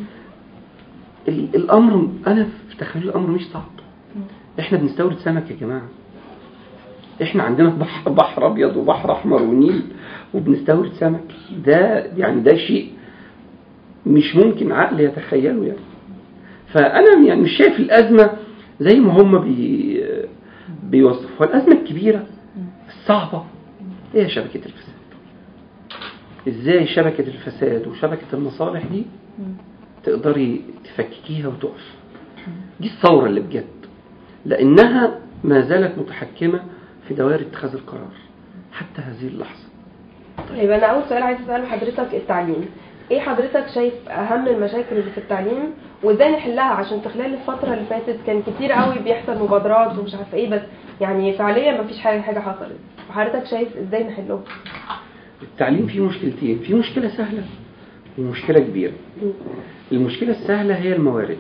الأمر أنا في تخيل الأمر مش صعب. إحنا بنستورد سمك يا جماعة، إحنا عندنا بحر أبيض وبحر أحمر ونيل وبنستورد سمك. ده شيء مش ممكن عقل يتخيله يعني. فأنا يعني مش شايف الأزمة زي ما هم بيوصفوا. الأزمة الكبيرة الصعبة هي شبكة الفساد. إزاي شبكة الفساد وشبكة المصالح دي تقدري تفككيها وتقف؟ دي الثورة اللي بجد، لأنها ما زالت متحكمة في دوائر اتخاذ القرار. حتى هذه اللحظة. طيب أنا أول سؤال عايز أسأله حضرتك التعليم. إيه حضرتك شايف أهم المشاكل اللي في التعليم وإزاي نحلها؟ عشان في خلال الفترة اللي فاتت كان كتير قوي بيحصل مبادرات ومش عارفة إيه، بس يعني فعليا مفيش حاجة حصلت. حضرتك شايف إزاي نحلهم؟ التعليم فيه مشكلتين، فيه مشكلة سهلة ومشكلة كبيرة. المشكلة السهلة هي الموارد.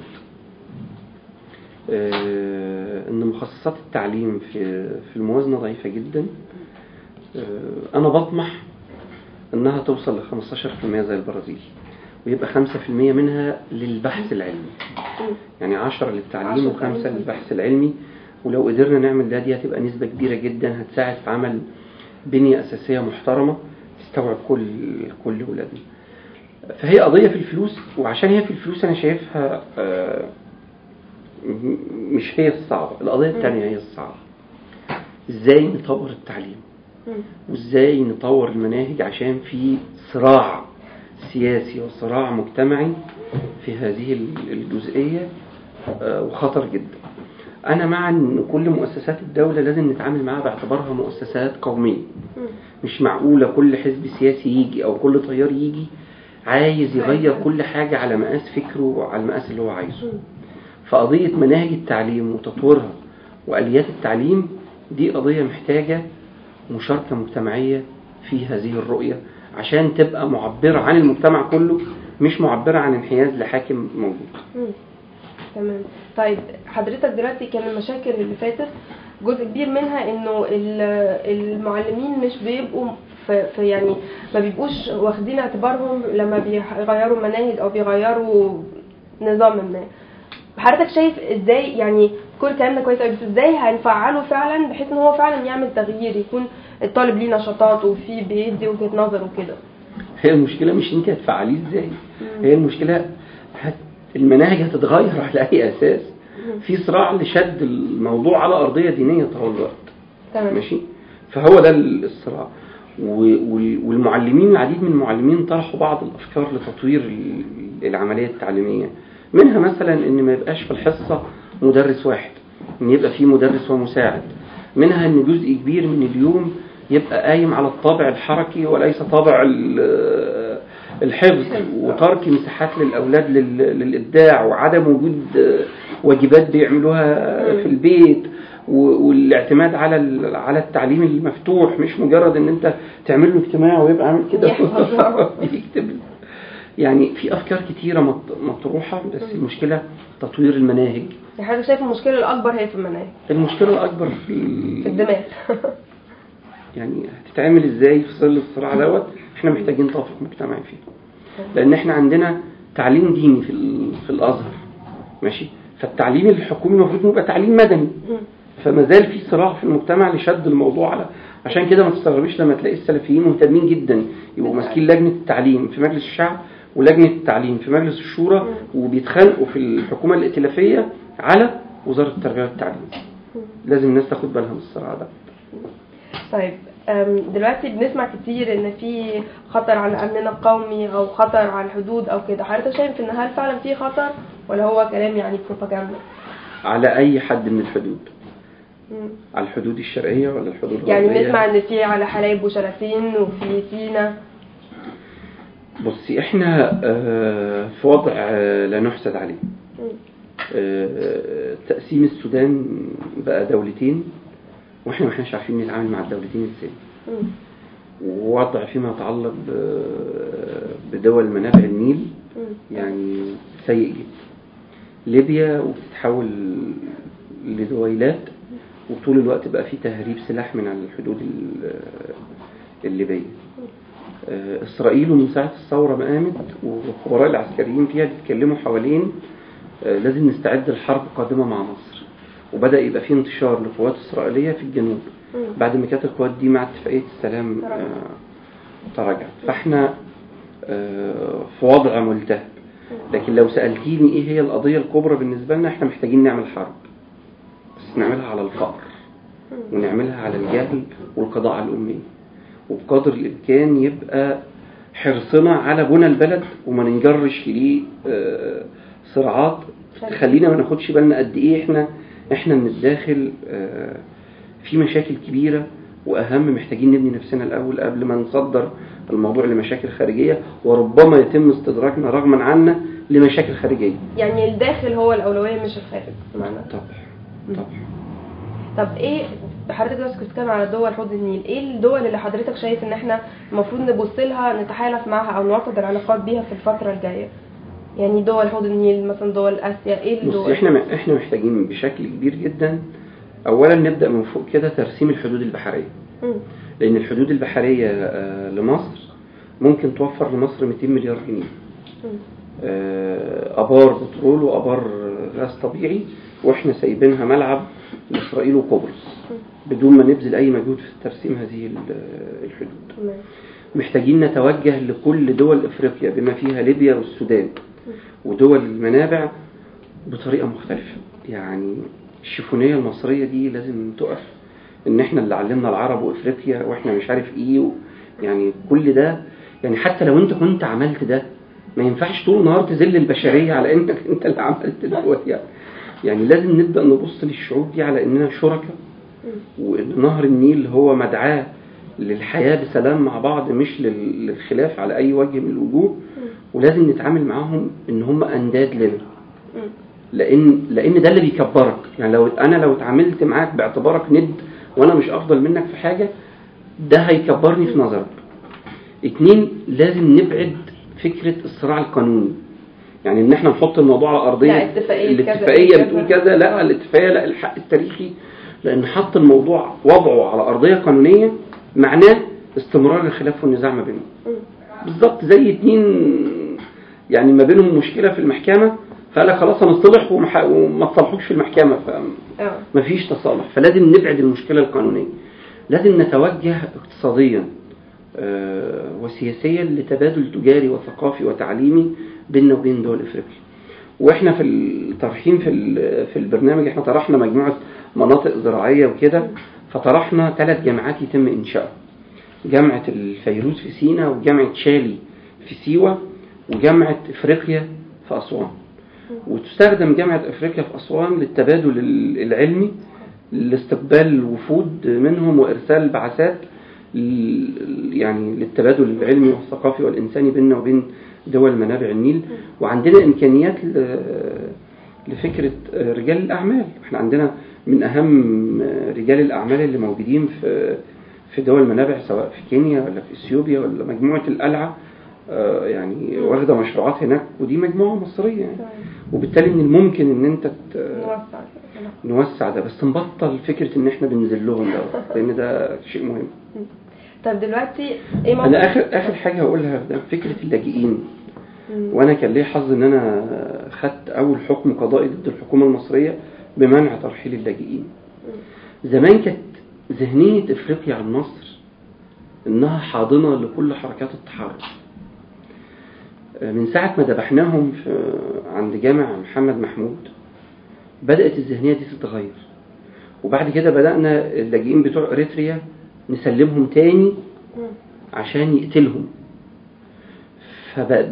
ان مخصصات التعليم في الموازنة ضعيفة جدا. انا بطمح انها توصل ل 15% زي البرازيل، ويبقى 5% منها للبحث العلمي، يعني 10 للتعليم و5 للبحث العلمي. ولو قدرنا نعمل ده، دي هتبقى نسبة كبيرة جدا، هتساعد في عمل بنية أساسية محترمة تستوعب كل ولادنا. فهي قضية في الفلوس، وعشان هي في الفلوس أنا شايفها مش هي الصعبة. القضية الثانية هي الصعبة، ازاي نطور التعليم وازاي نطور المناهج، عشان في صراع سياسي وصراع مجتمعي في هذه الجزئية وخطر جدا. أنا مع أن كل مؤسسات الدولة لازم نتعامل معها باعتبارها مؤسسات قومية. مش معقولة كل حزب سياسي يجي أو كل تيار يجي عايز يغير كل حاجة على مقاس فكره وعلى المقاس اللي هو عايزه. فقضية مناهج التعليم وتطويرها وآليات التعليم دي قضية محتاجة مشاركة مجتمعية في هذه الرؤية، عشان تبقى معبرة عن المجتمع كله، مش معبرة عن انحياز لحاكم موجود. تمام. طيب حضرتك دلوقتي كان المشاكل اللي فاتت جزء كبير منها انه المعلمين مش بيبقوا في يعني ما بيبقوش واخدين اعتبارهم لما بيغيروا مناهج او بيغيروا نظام ما. حضرتك شايف ازاي يعني كل كلامنا كويس قوي، بس ازاي هنفعله فعلا بحيث ان هو فعلا يعمل تغيير، يكون الطالب ليه نشاطات وفي بيدي وجهة نظر وكده؟ هي المشكلة مش انت هتفعليه ازاي، هي المشكلة المناهج هتتغير على اي اساس. في صراع لشد الموضوع على ارضية دينية طول الوقت. ماشي، فهو ده الصراع. والمعلمين، العديد من المعلمين طرحوا بعض الافكار لتطوير العملية التعليمية، منها مثلا ان ما يبقاش في الحصة مدرس واحد، ان يبقى فيه مدرس ومساعد. منها ان جزء كبير من اليوم يبقى قايم على الطابع الحركي وليس طابع الحفظ، وترك مساحات للأولاد للإبداع، وعدم وجود واجبات بيعملوها في البيت، والاعتماد على التعليم المفتوح، مش مجرد ان انت تعمل له اجتماع ويبقى عامل كده يكتب. يعني في أفكار كتيرة مطروحة، بس المشكلة تطوير المناهج. يعني حضرتك شايف المشكلة الأكبر هي في المناهج؟ المشكلة الأكبر في الدماغ. يعني هتتعمل ازاي في ظل الصراع دوت؟ احنا محتاجين توافق مجتمعي فيه، لأن احنا عندنا تعليم ديني في الأزهر، ماشي، فالتعليم الحكومي المفروض يبقى تعليم مدني، فما زال في صراع في المجتمع لشد الموضوع على. عشان كده ما تستغربيش لما تلاقي السلفيين مهتمين جدا يبقوا ماسكين لجنة التعليم في مجلس الشعب ولجنة التعليم في مجلس الشورى، وبيتخانقوا في الحكومة الائتلافية على وزارة التربية والتعليم. لازم الناس تاخد بالها من الصراع ده. طيب دلوقتي بنسمع كتير ان في خطر على امننا القومي او خطر على الحدود او كده، حضرتك شايف ان هل فعلا في خطر ولا هو كلام يعني بروباجندا؟ على اي حد من الحدود؟ على الحدود الشرقية ولا الحدود الغربية؟ يعني بنسمع ان في على حلايب وشلاتين وفي سينا. بصي، احنا في وضع لا نحسد عليه. تقسيم السودان بقى دولتين، واحنا ما احناش عارفين نتعامل مع الدولتين ازاي. ووضع فيما يتعلق بدول منابع النيل يعني سيء جدا. ليبيا وبتتحول لدويلات، وطول الوقت بقى في تهريب سلاح من على الحدود الليبية. إسرائيل ومن ساعة الثورة ما قامت والخبراء العسكريين فيها بيتكلموا حوالين لازم نستعد للحرب قادمة مع مصر، وبدأ يبقى في انتشار لقوات إسرائيلية في الجنوب بعد ما كانت القوات دي مع اتفاقية السلام تراجعت. فاحنا في وضع ملتهب. لكن لو سألتيني ايه هي القضية الكبرى بالنسبة لنا، احنا محتاجين نعمل حرب، بس نعملها على الفقر ونعملها على الجهل والقضاء على الأمية، وبقدر الإمكان يبقى حرصنا على بنى البلد وما ننجرش ليه صراعات تخلينا ما ناخدش بالنا قد ايه احنا من الداخل في مشاكل كبيرة واهم محتاجين نبني نفسنا الاول قبل ما نصدر الموضوع لمشاكل خارجيه، وربما يتم استدراجنا رغما عنا لمشاكل خارجيه. يعني الداخل هو الاولويه مش الخارج معنا. طبعا. طب ايه حضرتك بس كنت بتتكلم على دول حوض النيل، ايه الدول اللي حضرتك شايف ان احنا المفروض نبص لها نتحالف معاها او نوطد العلاقات بيها في الفتره الجايه؟ يعني دول حوض النيل مثلا، دول اسيا، ايه الدول؟ احنا محتاجين بشكل كبير جدا اولا نبدا من فوق كده ترسيم الحدود البحريه. لان الحدود البحريه لمصر ممكن توفر لمصر 200 مليار جنيه. ابار بترول وابار غاز طبيعي، واحنا سايبينها ملعب لاسرائيل وقبرص بدون ما نبذل اي مجهود في ترسيم هذه الحدود. محتاجين نتوجه لكل دول افريقيا بما فيها ليبيا والسودان ودول المنابع بطريقه مختلفه. يعني الشيفونيه المصريه دي لازم تقف، ان احنا اللي علمنا العرب وافريقيا واحنا مش عارف ايه يعني كل ده. يعني حتى لو انت كنت عملت ده ما ينفعش طول النهار تذل البشريه على انك انت اللي عملت ده. يعني لازم نبدا نبص للشعوب دي على اننا شركاء، وان نهر النيل هو مدعاه للحياه بسلام مع بعض مش للخلاف على اي وجه من الوجوه. ولازم نتعامل معاهم ان هم انداد لنا، لان ده اللي بيكبرك. يعني لو اتعاملت معاك باعتبارك ند وانا مش افضل منك في حاجه، ده هيكبرني في نظرك. 2 لازم نبعد فكره الصراع القانوني، يعني ان احنا نحط الموضوع على ارضيه الاتفاقيه بتقول كذا، لا الاتفاقيه لا الحق التاريخي. لان حط الموضوع وضعه على ارضيه قانونيه معناه استمرار الخلاف والنزاع ما بينهم. بالظبط زي 2 يعني ما بينهم مشكله في المحكمه، فقال لك خلاص هنصلح وما تصالحوش في المحكمه، فمفيش تصالح. فلازم نبعد المشكله القانونيه. لازم نتوجه اقتصاديا وسياسيا لتبادل تجاري وثقافي وتعليمي بيننا وبين دول افريقيا. واحنا في الطرحين في البرنامج احنا طرحنا مجموعه مناطق زراعيه وكده، فطرحنا 3 جامعات يتم انشائها: جامعه الفيروز في سيناء، وجامعه شالي في سيوه، وجامعه افريقيا في اسوان. وتستخدم جامعه افريقيا في اسوان للتبادل العلمي، لاستقبال الوفود منهم وارسال بعثات يعني للتبادل العلمي والثقافي والإنساني بيننا وبين دول منابع النيل. وعندنا إمكانيات لفكرة رجال الأعمال. احنا عندنا من أهم رجال الأعمال اللي موجودين في دول منابع، سواء في كينيا ولا في إثيوبيا ولا مجموعة القلعة، يعني واخدة مشروعات هناك، ودي مجموعة مصرية يعني. وبالتالي من الممكن ان انت نوسع ده، بس نبطل فكرة ان احنا بنذلهم ده، لان ده شيء مهم. طب دلوقتي ايه انا اخر حاجة هقولها ده فكرة اللاجئين. وانا كان لي حظ ان انا خدت اول حكم قضائي ضد الحكومة المصرية بمنع ترحيل اللاجئين. زمان كانت ذهنية افريقيا عن مصر انها حاضنة لكل حركات التحرر. من ساعة ما ذبحناهم عند جامع محمد محمود بدأت الذهنية دي تتغير، وبعد كده بدأنا اللاجئين بتوع اريتريا نسلمهم تاني عشان يقتلهم. فبقى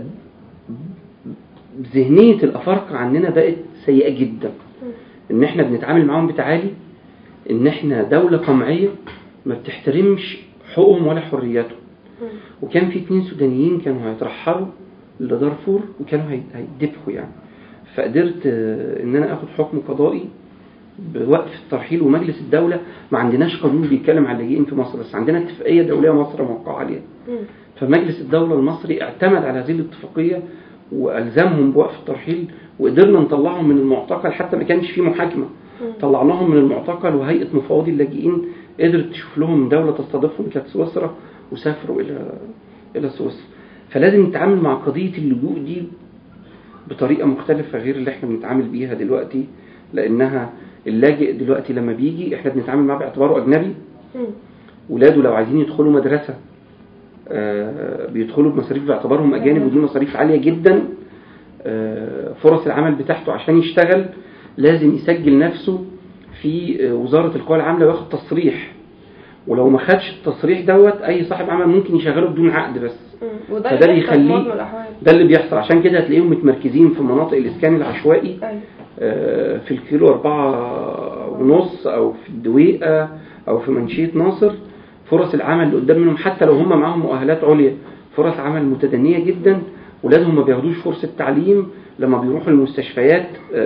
ذهنية الأفارقة عننا بقت سيئة جدا، ان احنا بنتعامل معاهم بتعالي، ان احنا دولة قمعية ما بتحترمش حقوقهم ولا حرياتهم. وكان في 2 سودانيين كانوا هيترحلوا لدارفور وكانوا هيدبحوا يعني. فقدرت ان انا اخد حكم قضائي بوقف الترحيل. ومجلس الدولة ما عندناش قانون بيتكلم عن اللاجئين في مصر، بس عندنا اتفاقية دولية مصر موقعة عليها. فمجلس الدولة المصري اعتمد على هذه الاتفاقية والزمهم بوقف الترحيل، وقدرنا نطلعهم من المعتقل حتى ما كانش فيه محاكمة. طلعناهم من المعتقل، وهيئة مفوضي اللاجئين قدرت تشوف لهم دولة تستضيفهم، كانت سويسرا، وسافروا الى سويسرا. فلازم نتعامل مع قضية اللجوء دي بطريقة مختلفة غير اللي احنا بنتعامل بيها دلوقتي، لانها اللاجئ دلوقتي لما بيجي احنا بنتعامل معاه باعتباره اجنبي. ولاده لو عايزين يدخلوا مدرسة بيدخلوا بمصاريف باعتبارهم اجانب، ودي مصاريف عالية جدا. فرص العمل بتاعته عشان يشتغل لازم يسجل نفسه في وزارة القوى العاملة وياخد تصريح، ولو ما خدش التصريح دوت اي صاحب عمل ممكن يشغله بدون عقد بس. فده اللي يخليه، ده اللي بيحصل. عشان كده هتلاقيهم متمركزين في مناطق الاسكان العشوائي، في الكيلو 4.5 او في الدويقة او في منشية ناصر، فرص العمل اللي قدام منهم حتى لو هم معاهم مؤهلات عليا فرص عمل متدنية جدا، ولادهم ما بياخدوش فرصة تعليم لما بيروحوا المستشفيات.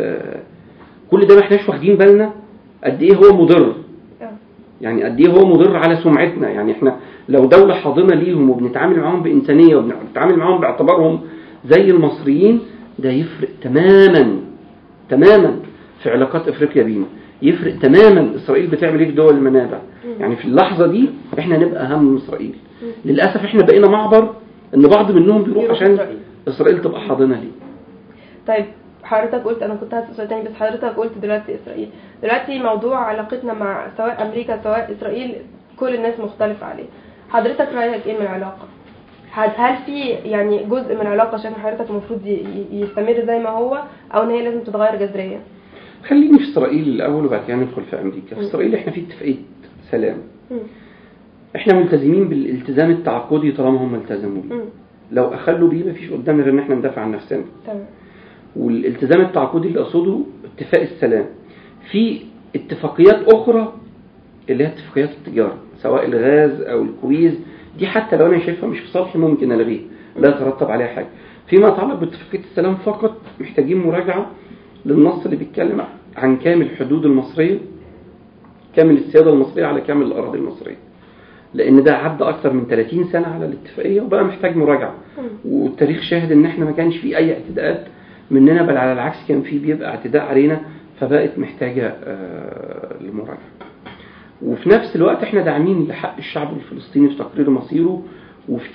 كل ده ما احناش واخدين بالنا قد ايه هو مضر، يعني قد ايه هو مضر على سمعتنا. يعني احنا لو دولة حاضنة ليهم وبنتعامل معاهم بإنسانية وبنتعامل معاهم باعتبارهم زي المصريين، ده يفرق تماما تماما في علاقات افريقيا بينا، يفرق تماما اسرائيل بتعمل ايه في دول المنابع. يعني في اللحظة دي احنا نبقى اهم من اسرائيل. للأسف احنا بقينا معبر ان بعض منهم بيروح عشان إسرائيل تبقى حاضنة ليه. طيب حضرتك قلت، انا كنت هسأل سؤال تاني بس حضرتك قلت دلوقتي اسرائيل. دلوقتي موضوع علاقتنا مع سواء امريكا سواء اسرائيل كل الناس مختلفة عليه، حضرتك رأيك ايه من العلاقة؟ هل في يعني جزء من العلاقة شايف حضرتك المفروض يستمر زي ما هو او ان هي لازم تتغير جذريا؟ خليني في اسرائيل الاول وبعد كده ندخل في امريكا. في اسرائيل احنا في اتفاقية سلام، احنا ملتزمين بالالتزام التعاقدي طالما هم التزموا بيه. لو اخلوا بيه مفيش قدامنا غير ان احنا ندافع عن نفسنا. تمام. والالتزام التعاقدي اللي اقصده اتفاق السلام. في اتفاقيات اخرى اللي هي اتفاقيات التجارة سواء الغاز او الكويز، دي حتى لو انا شايفها مش في صالحي ممكن الغيها، لا يترتب عليها حاجة. فيما يتعلق باتفاقية السلام فقط محتاجين مراجعة للنص اللي بيتكلم عن كامل الحدود المصرية، كامل السيادة المصرية على كامل الأراضي المصرية، لأن ده عدى أكثر من 30 سنة على الاتفاقية وبقى محتاج مراجعة. والتاريخ شاهد إن إحنا ما كانش فيه أي اعتداءات مننا، بل على العكس كان فيه بيبقى اعتداء علينا، فبقت محتاجة لمراجعة. وفي نفس الوقت إحنا داعمين لحق الشعب الفلسطيني في تقرير مصيره وفي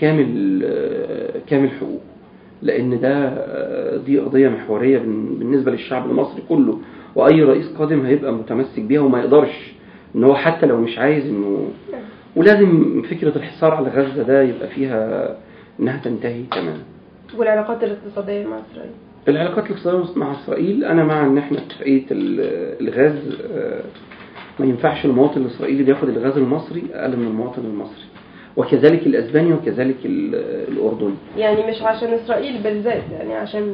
كامل حقوقه، لأن دي قضية محورية بالنسبة للشعب المصري كله، وأي رئيس قادم هيبقى متمسك بيها وما يقدرش إن هو حتى لو مش عايز إنه. ولازم فكرة الحصار على غزة ده يبقى فيها إنها تنتهي تماما. والعلاقات الاقتصادية مع إسرائيل؟ العلاقات الاقتصادية مع إسرائيل أنا مع إن إحنا اتفاقية الغاز ما ينفعش المواطن الإسرائيلي بياخد الغاز المصري أقل من المواطن المصري، وكذلك الأسباني وكذلك الأردني. يعني مش عشان إسرائيل بالذات، يعني عشان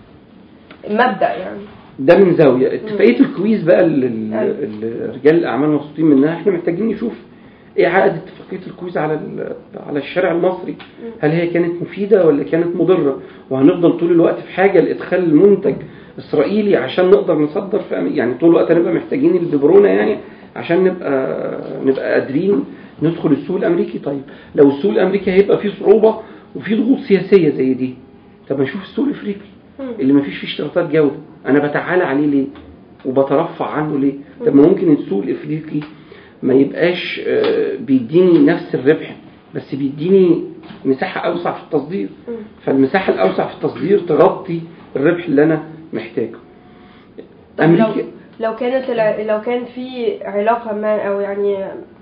مبدأ يعني. ده من زاوية. اتفاقية الكويز بقى اللي رجال الأعمال مبسوطين منها، احنا محتاجين نشوف ايه عائد اتفاقية الكويز على الشارع المصري. هل هي كانت مفيدة ولا كانت مضرة؟ وهنفضل طول الوقت في حاجة لإدخال المنتج إسرائيلي عشان نقدر نصدر في يعني طول الوقت هنبقى محتاجين الببرونة يعني عشان نبقى قادرين ندخل السوق الأمريكي. طيب لو السوق الأمريكي هيبقى فيه صعوبة وفيه ضغوط سياسية زي دي، طب نشوف السوق الأفريقي اللي ما فيش فيه اشتراطات جودة، أنا بتعالى عليه ليه وبترفع عنه ليه؟ طب ممكن السوق الأفريقي ما يبقاش بيديني نفس الربح بس بيديني مساحة أوسع في التصدير، فالمساحة الأوسع في التصدير تغطي الربح اللي أنا محتاجه. أمريكا لو كان في علاقة ما أو يعني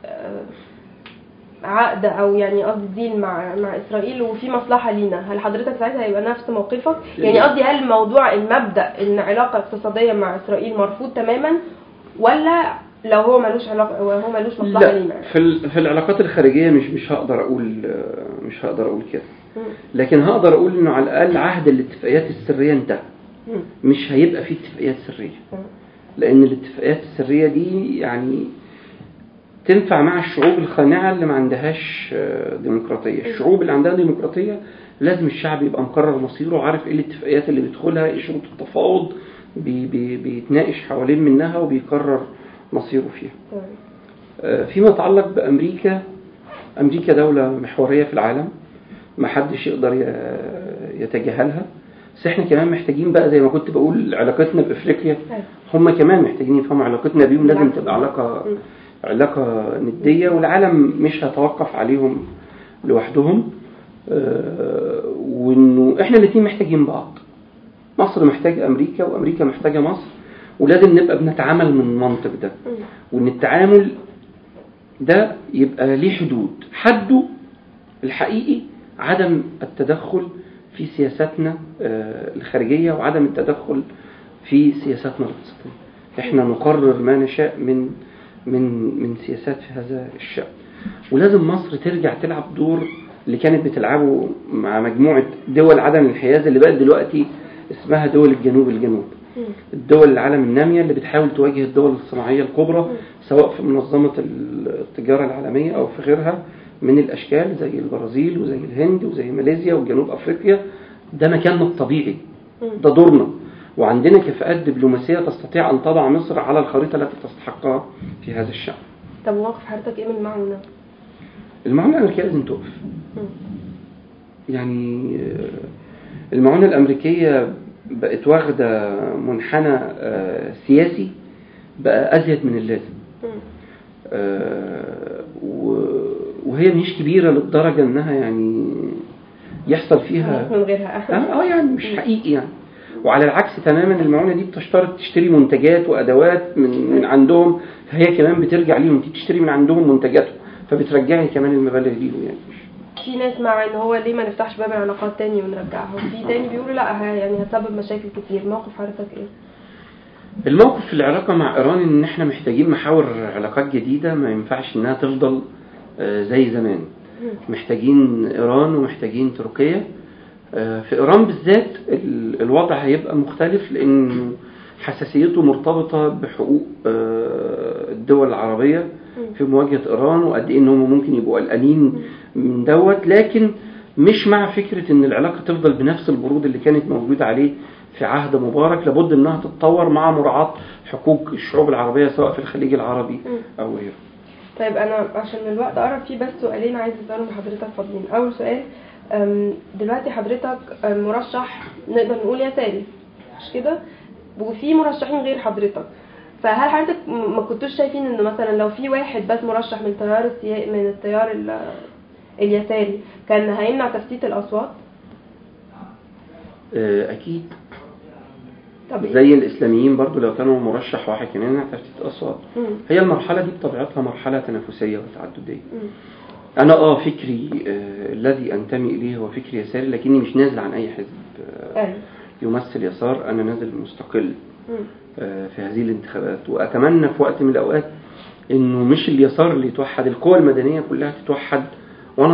عقد أو يعني قصدي ديل مع إسرائيل وفي مصلحة لينا، هل حضرتك ساعتها هيبقى نفس موقفك؟ يعني قصدي هل الموضوع المبدأ إن علاقة اقتصادية مع إسرائيل مرفوض تماما، ولا لو هو ملوش علاقة وهو ملوش مصلحة لينا؟ في العلاقات الخارجية مش هقدر أقول كده، لكن هقدر أقول إنه على الأقل عهد الاتفاقيات السرية انتهى، مش هيبقى فيه اتفاقيات سرية، لأن الاتفاقيات السرية دي يعني تنفع مع الشعوب الخانعة اللي ما عندهاش ديمقراطية. الشعوب اللي عندها ديمقراطية لازم الشعب يبقى مقرر مصيره وعارف ايه الاتفاقيات اللي بيدخلها، ايه شروط التفاوض، بيتناقش حوالين منها وبيقرر مصيره فيها. فيما يتعلق بأمريكا، أمريكا دولة محورية في العالم ما حدش يقدر يتجاهلها، بس احنا كمان محتاجين بقى زي ما كنت بقول علاقتنا بأفريقيا، هم كمان محتاجين يفهموا علاقتنا بيهم لازم تبقى علاقة ندية، والعالم مش هيتوقف عليهم لوحدهم، وانه احنا الاثنين محتاجين بعض. مصر محتاجة أمريكا وأمريكا محتاجة مصر، ولازم نبقى بنتعامل من المنطق ده، وان التعامل ده يبقى ليه حدود. حده الحقيقي عدم التدخل في سياساتنا الخارجية وعدم التدخل في سياساتنا الاقتصادية. احنا نقرر ما نشاء من سياسات في هذا الشأن، ولازم مصر ترجع تلعب دور اللي كانت بتلعبه مع مجموعة دول عدم الانحياز اللي بقت دلوقتي اسمها دول الجنوب. الدول العالم النامية اللي بتحاول تواجه الدول الصناعية الكبرى سواء في منظمة التجارة العالمية أو في غيرها من الأشكال زي البرازيل وزي الهند وزي ماليزيا وجنوب أفريقيا. ده مكاننا الطبيعي، ده دورنا، وعندنا كفاءات دبلوماسية تستطيع أن تضع مصر على الخريطة التي تستحقها في هذا الشأن. طب موقف حضرتك إيه من المعونة؟ المعونة الأمريكية لازم تقف. يعني المعونة الأمريكية بقت واخدة منحنى سياسي بقى أزيد من اللازم، وهي مش كبيرة للدرجة أنها يعني يحصل فيها من غيرها يعني مش حقيقي يعني. وعلى العكس تماما المعونة دي بتشترط تشتري منتجات وأدوات من عندهم، فهي كمان بترجع ليهم، دي بتشتري من عندهم منتجاتهم فبترجعي كمان المبالغ ليهم. يعني في ناس مع ان هو ليه ما نفتحش باب العلاقات تاني ونرجعها، وفي تاني بيقولوا لا يعني هتسبب مشاكل كتير. موقف حضرتك ايه؟ الموقف في العلاقة مع إيران إن إحنا محتاجين محاور علاقات جديدة، ما ينفعش إنها تفضل زي زمان. محتاجين إيران ومحتاجين تركيا. في إيران بالذات الوضع هيبقى مختلف لأن حساسيته مرتبطة بحقوق الدول العربية في مواجهة إيران، وقد إيه إنهم ممكن يبقوا قلقانين من دوت، لكن مش مع فكرة إن العلاقة تفضل بنفس البرود اللي كانت موجودة عليه في عهد مبارك. لابد إنها تتطور مع مراعاة حقوق الشعوب العربية سواء في الخليج العربي أو غيره. طيب أنا عشان الوقت قرب فيه بس سؤالين عايز أسألهم لحضرتك فاضيين. أول سؤال، دلوقتي حضرتك مرشح نقدر نقول يساري مش كده، وفي مرشحين غير حضرتك، فهل حضرتك ما كنتوش شايفين إنه مثلا لو في واحد بس مرشح من التيار اليساري كان هيمنع تفتيت الأصوات؟ أكيد. زي الإسلاميين برضو لو كانوا مرشح واحد كان يمنع تفتيت الأصوات. هي المرحلة دي بطبيعتها مرحلة تنافسية وتعددية. أنا فكري الذي أنتمي إليه هو فكر يساري، لكني مش نازل عن أي حزب يمثل يسار. أنا نازل مستقل في هذه الانتخابات، وأتمنى في وقت من الأوقات إنه مش اليسار اللي يتوحد، القوى المدنية كلها تتوحد. وأنا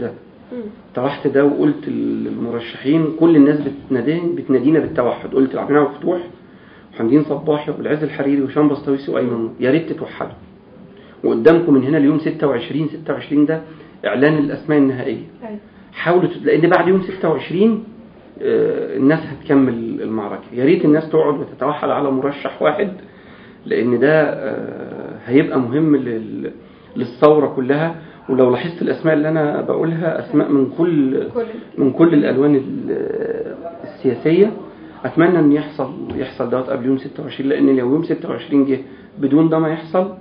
طرحت ده وقلت للمرشحين، كل الناس بتنادينا بالتوحد. قلت لعبد المنعم فتوح وحمدين صباحي والعز الحريري وشام بسطويسي وأيمن، يا ريت تتوحدوا. وقدامكم من هنا اليوم 26 ده إعلان الأسماء النهائية. حاولوا لأن بعد يوم 26 الناس هتكمل المعركة. يا ريت الناس تقعد وتتوحد على مرشح واحد، لأن ده هيبقى مهم للثورة كلها. ولو لاحظت الأسماء اللي أنا بقولها أسماء من كل الألوان السياسية. أتمنى أن يحصل دوت قبل يوم 26، لأن لو يوم 26 جه بدون ده ما يحصل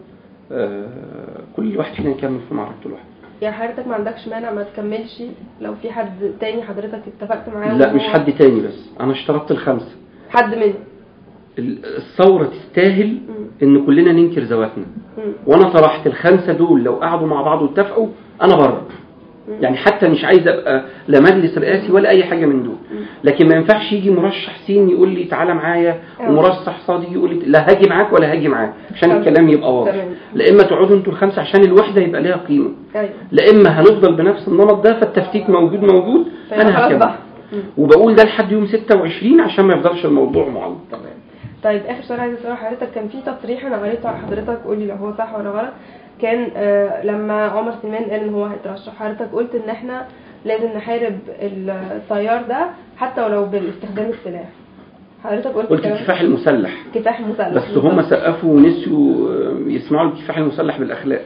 كل واحد فينا يكمل في معركته لوحده. يعني حضرتك ما عندكش مانع ما تكملش لو في حد تاني حضرتك اتفقت معاه؟ لا مش حد تاني، بس أنا اشترطت ال5 حد منهم. الثورة تستاهل ان كلنا ننكر ذواتنا، وانا طرحت ال5 دول لو قعدوا مع بعض واتفقوا انا بره. يعني حتى مش عايز ابقى لا مجلس رئاسي ولا اي حاجة من دول، لكن ما ينفعش يجي مرشح سين يقول لي تعالى معايا ومرشح صادي يقول لي لا هاجي معاك ولا هاجي معاك، عشان الكلام يبقى واضح. لا اما تقعدوا انتوا ال5 عشان الوحدة يبقى ليها قيمة، لا اما هنفضل بنفس النمط ده فالتفتيت موجود انا هكمل. وبقول ده لحد يوم 26 عشان ما يفضلش الموضوع معلق. طيب اخر سؤال عايز اساله حضرتك، كان في تصريح انا قريته على حضرتك، قولي لو هو صح ولا غلط، كان لما عمر سليمان قال ان هو هيترشح، حضرتك قلت ان احنا لازم نحارب التيار ده حتى ولو باستخدام السلاح. حضرتك قلت الكفاح المسلح. بس هم سقفوا ونسيوا يسمعوا الكفاح المسلح بالاخلاق.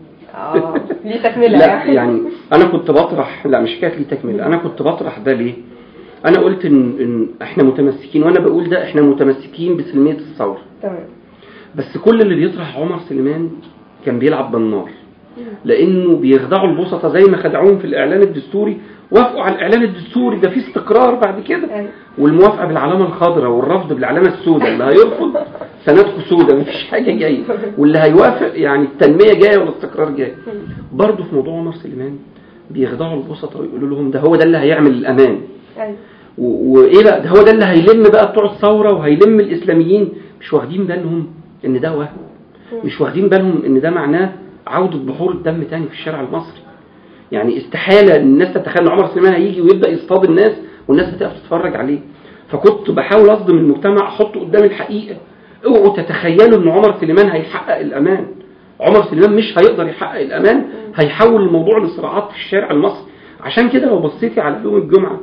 ليه تكمله؟ لا يعني انا كنت بطرح، لا مش كانت ليه تكمله، انا كنت بطرح ده ليه؟ انا قلت ان احنا متمسكين، وانا بقول ده احنا متمسكين بسلمية الثورة. تمام. بس كل اللي بيطرح عمر سليمان كان بيلعب بالنار، لانه بيخدعوا البسطة زي ما خدعوهم في الاعلان الدستوري. وافقوا على الاعلان الدستوري ده، فيه استقرار بعد كده، والموافقة بالعلامة الخضراء والرفض بالعلامة السوداء. اللي هيرفض سندكم سوداء مفيش حاجة جاية، واللي هيوافق يعني التنمية جاية والاستقرار جاي. برضو في موضوع عمر سليمان بيخدعوا البسطة ويقولوا لهم ده هو ده اللي هيعمل الامان. وايه بقى ده هو ده اللي هيلم بقى بتوع الثوره وهيلم الاسلاميين. مش واخدين بالهم ان ده وهم، مش واخدين بالهم ان ده معناه عوده بحور الدم تاني في الشارع المصري. يعني استحاله الناس تتخيل ان عمر سليمان هيجي ويبدا يصطاد الناس والناس هتقف تتفرج عليه. فكنت بحاول اصدم المجتمع، احطه قدام الحقيقه. اوعوا تتخيلوا ان عمر سليمان هيحقق الامان. عمر سليمان مش هيقدر يحقق الامان، هيحول الموضوع لصراعات في الشارع المصري. عشان كده لو بصيتي على يوم الجمعه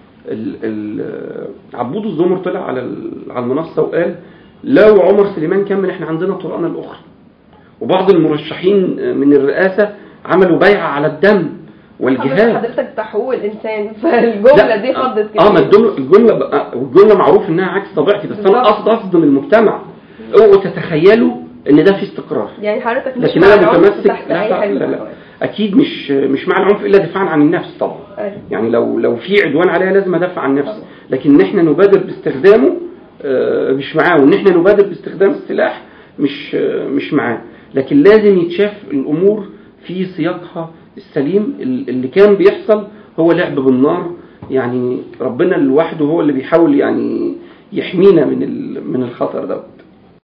عبود الزمر طلع على المنصه وقال لو عمر سليمان كمل احنا عندنا طرقنا الاخرى. وبعض المرشحين من الرئاسه عملوا بيعه على الدم والجهاد. حضرتك بتاع حقوق الانسان، فالجمله دي خضت كده. ما الجمله معروف انها عكس طبيعتي، بس انا قصدي اصدم المجتمع. اوعوا تتخيلوا ان ده في استقرار. يعني حضرتك مش مع العنف تحت اي حاجه. لا اكيد مش مع العنف الا دفاعا عن النفس طبعا. يعني لو في عدوان عليها لازم ادافع عن نفسي، لكن ان احنا نبادر باستخدامه مش معاه، وان احنا نبادر باستخدام السلاح مش معاه. لكن لازم يتشاف الامور في سياقها السليم. اللي كان بيحصل هو لعب بالنار. يعني ربنا لوحده هو اللي بيحاول يعني يحمينا من الخطر ده.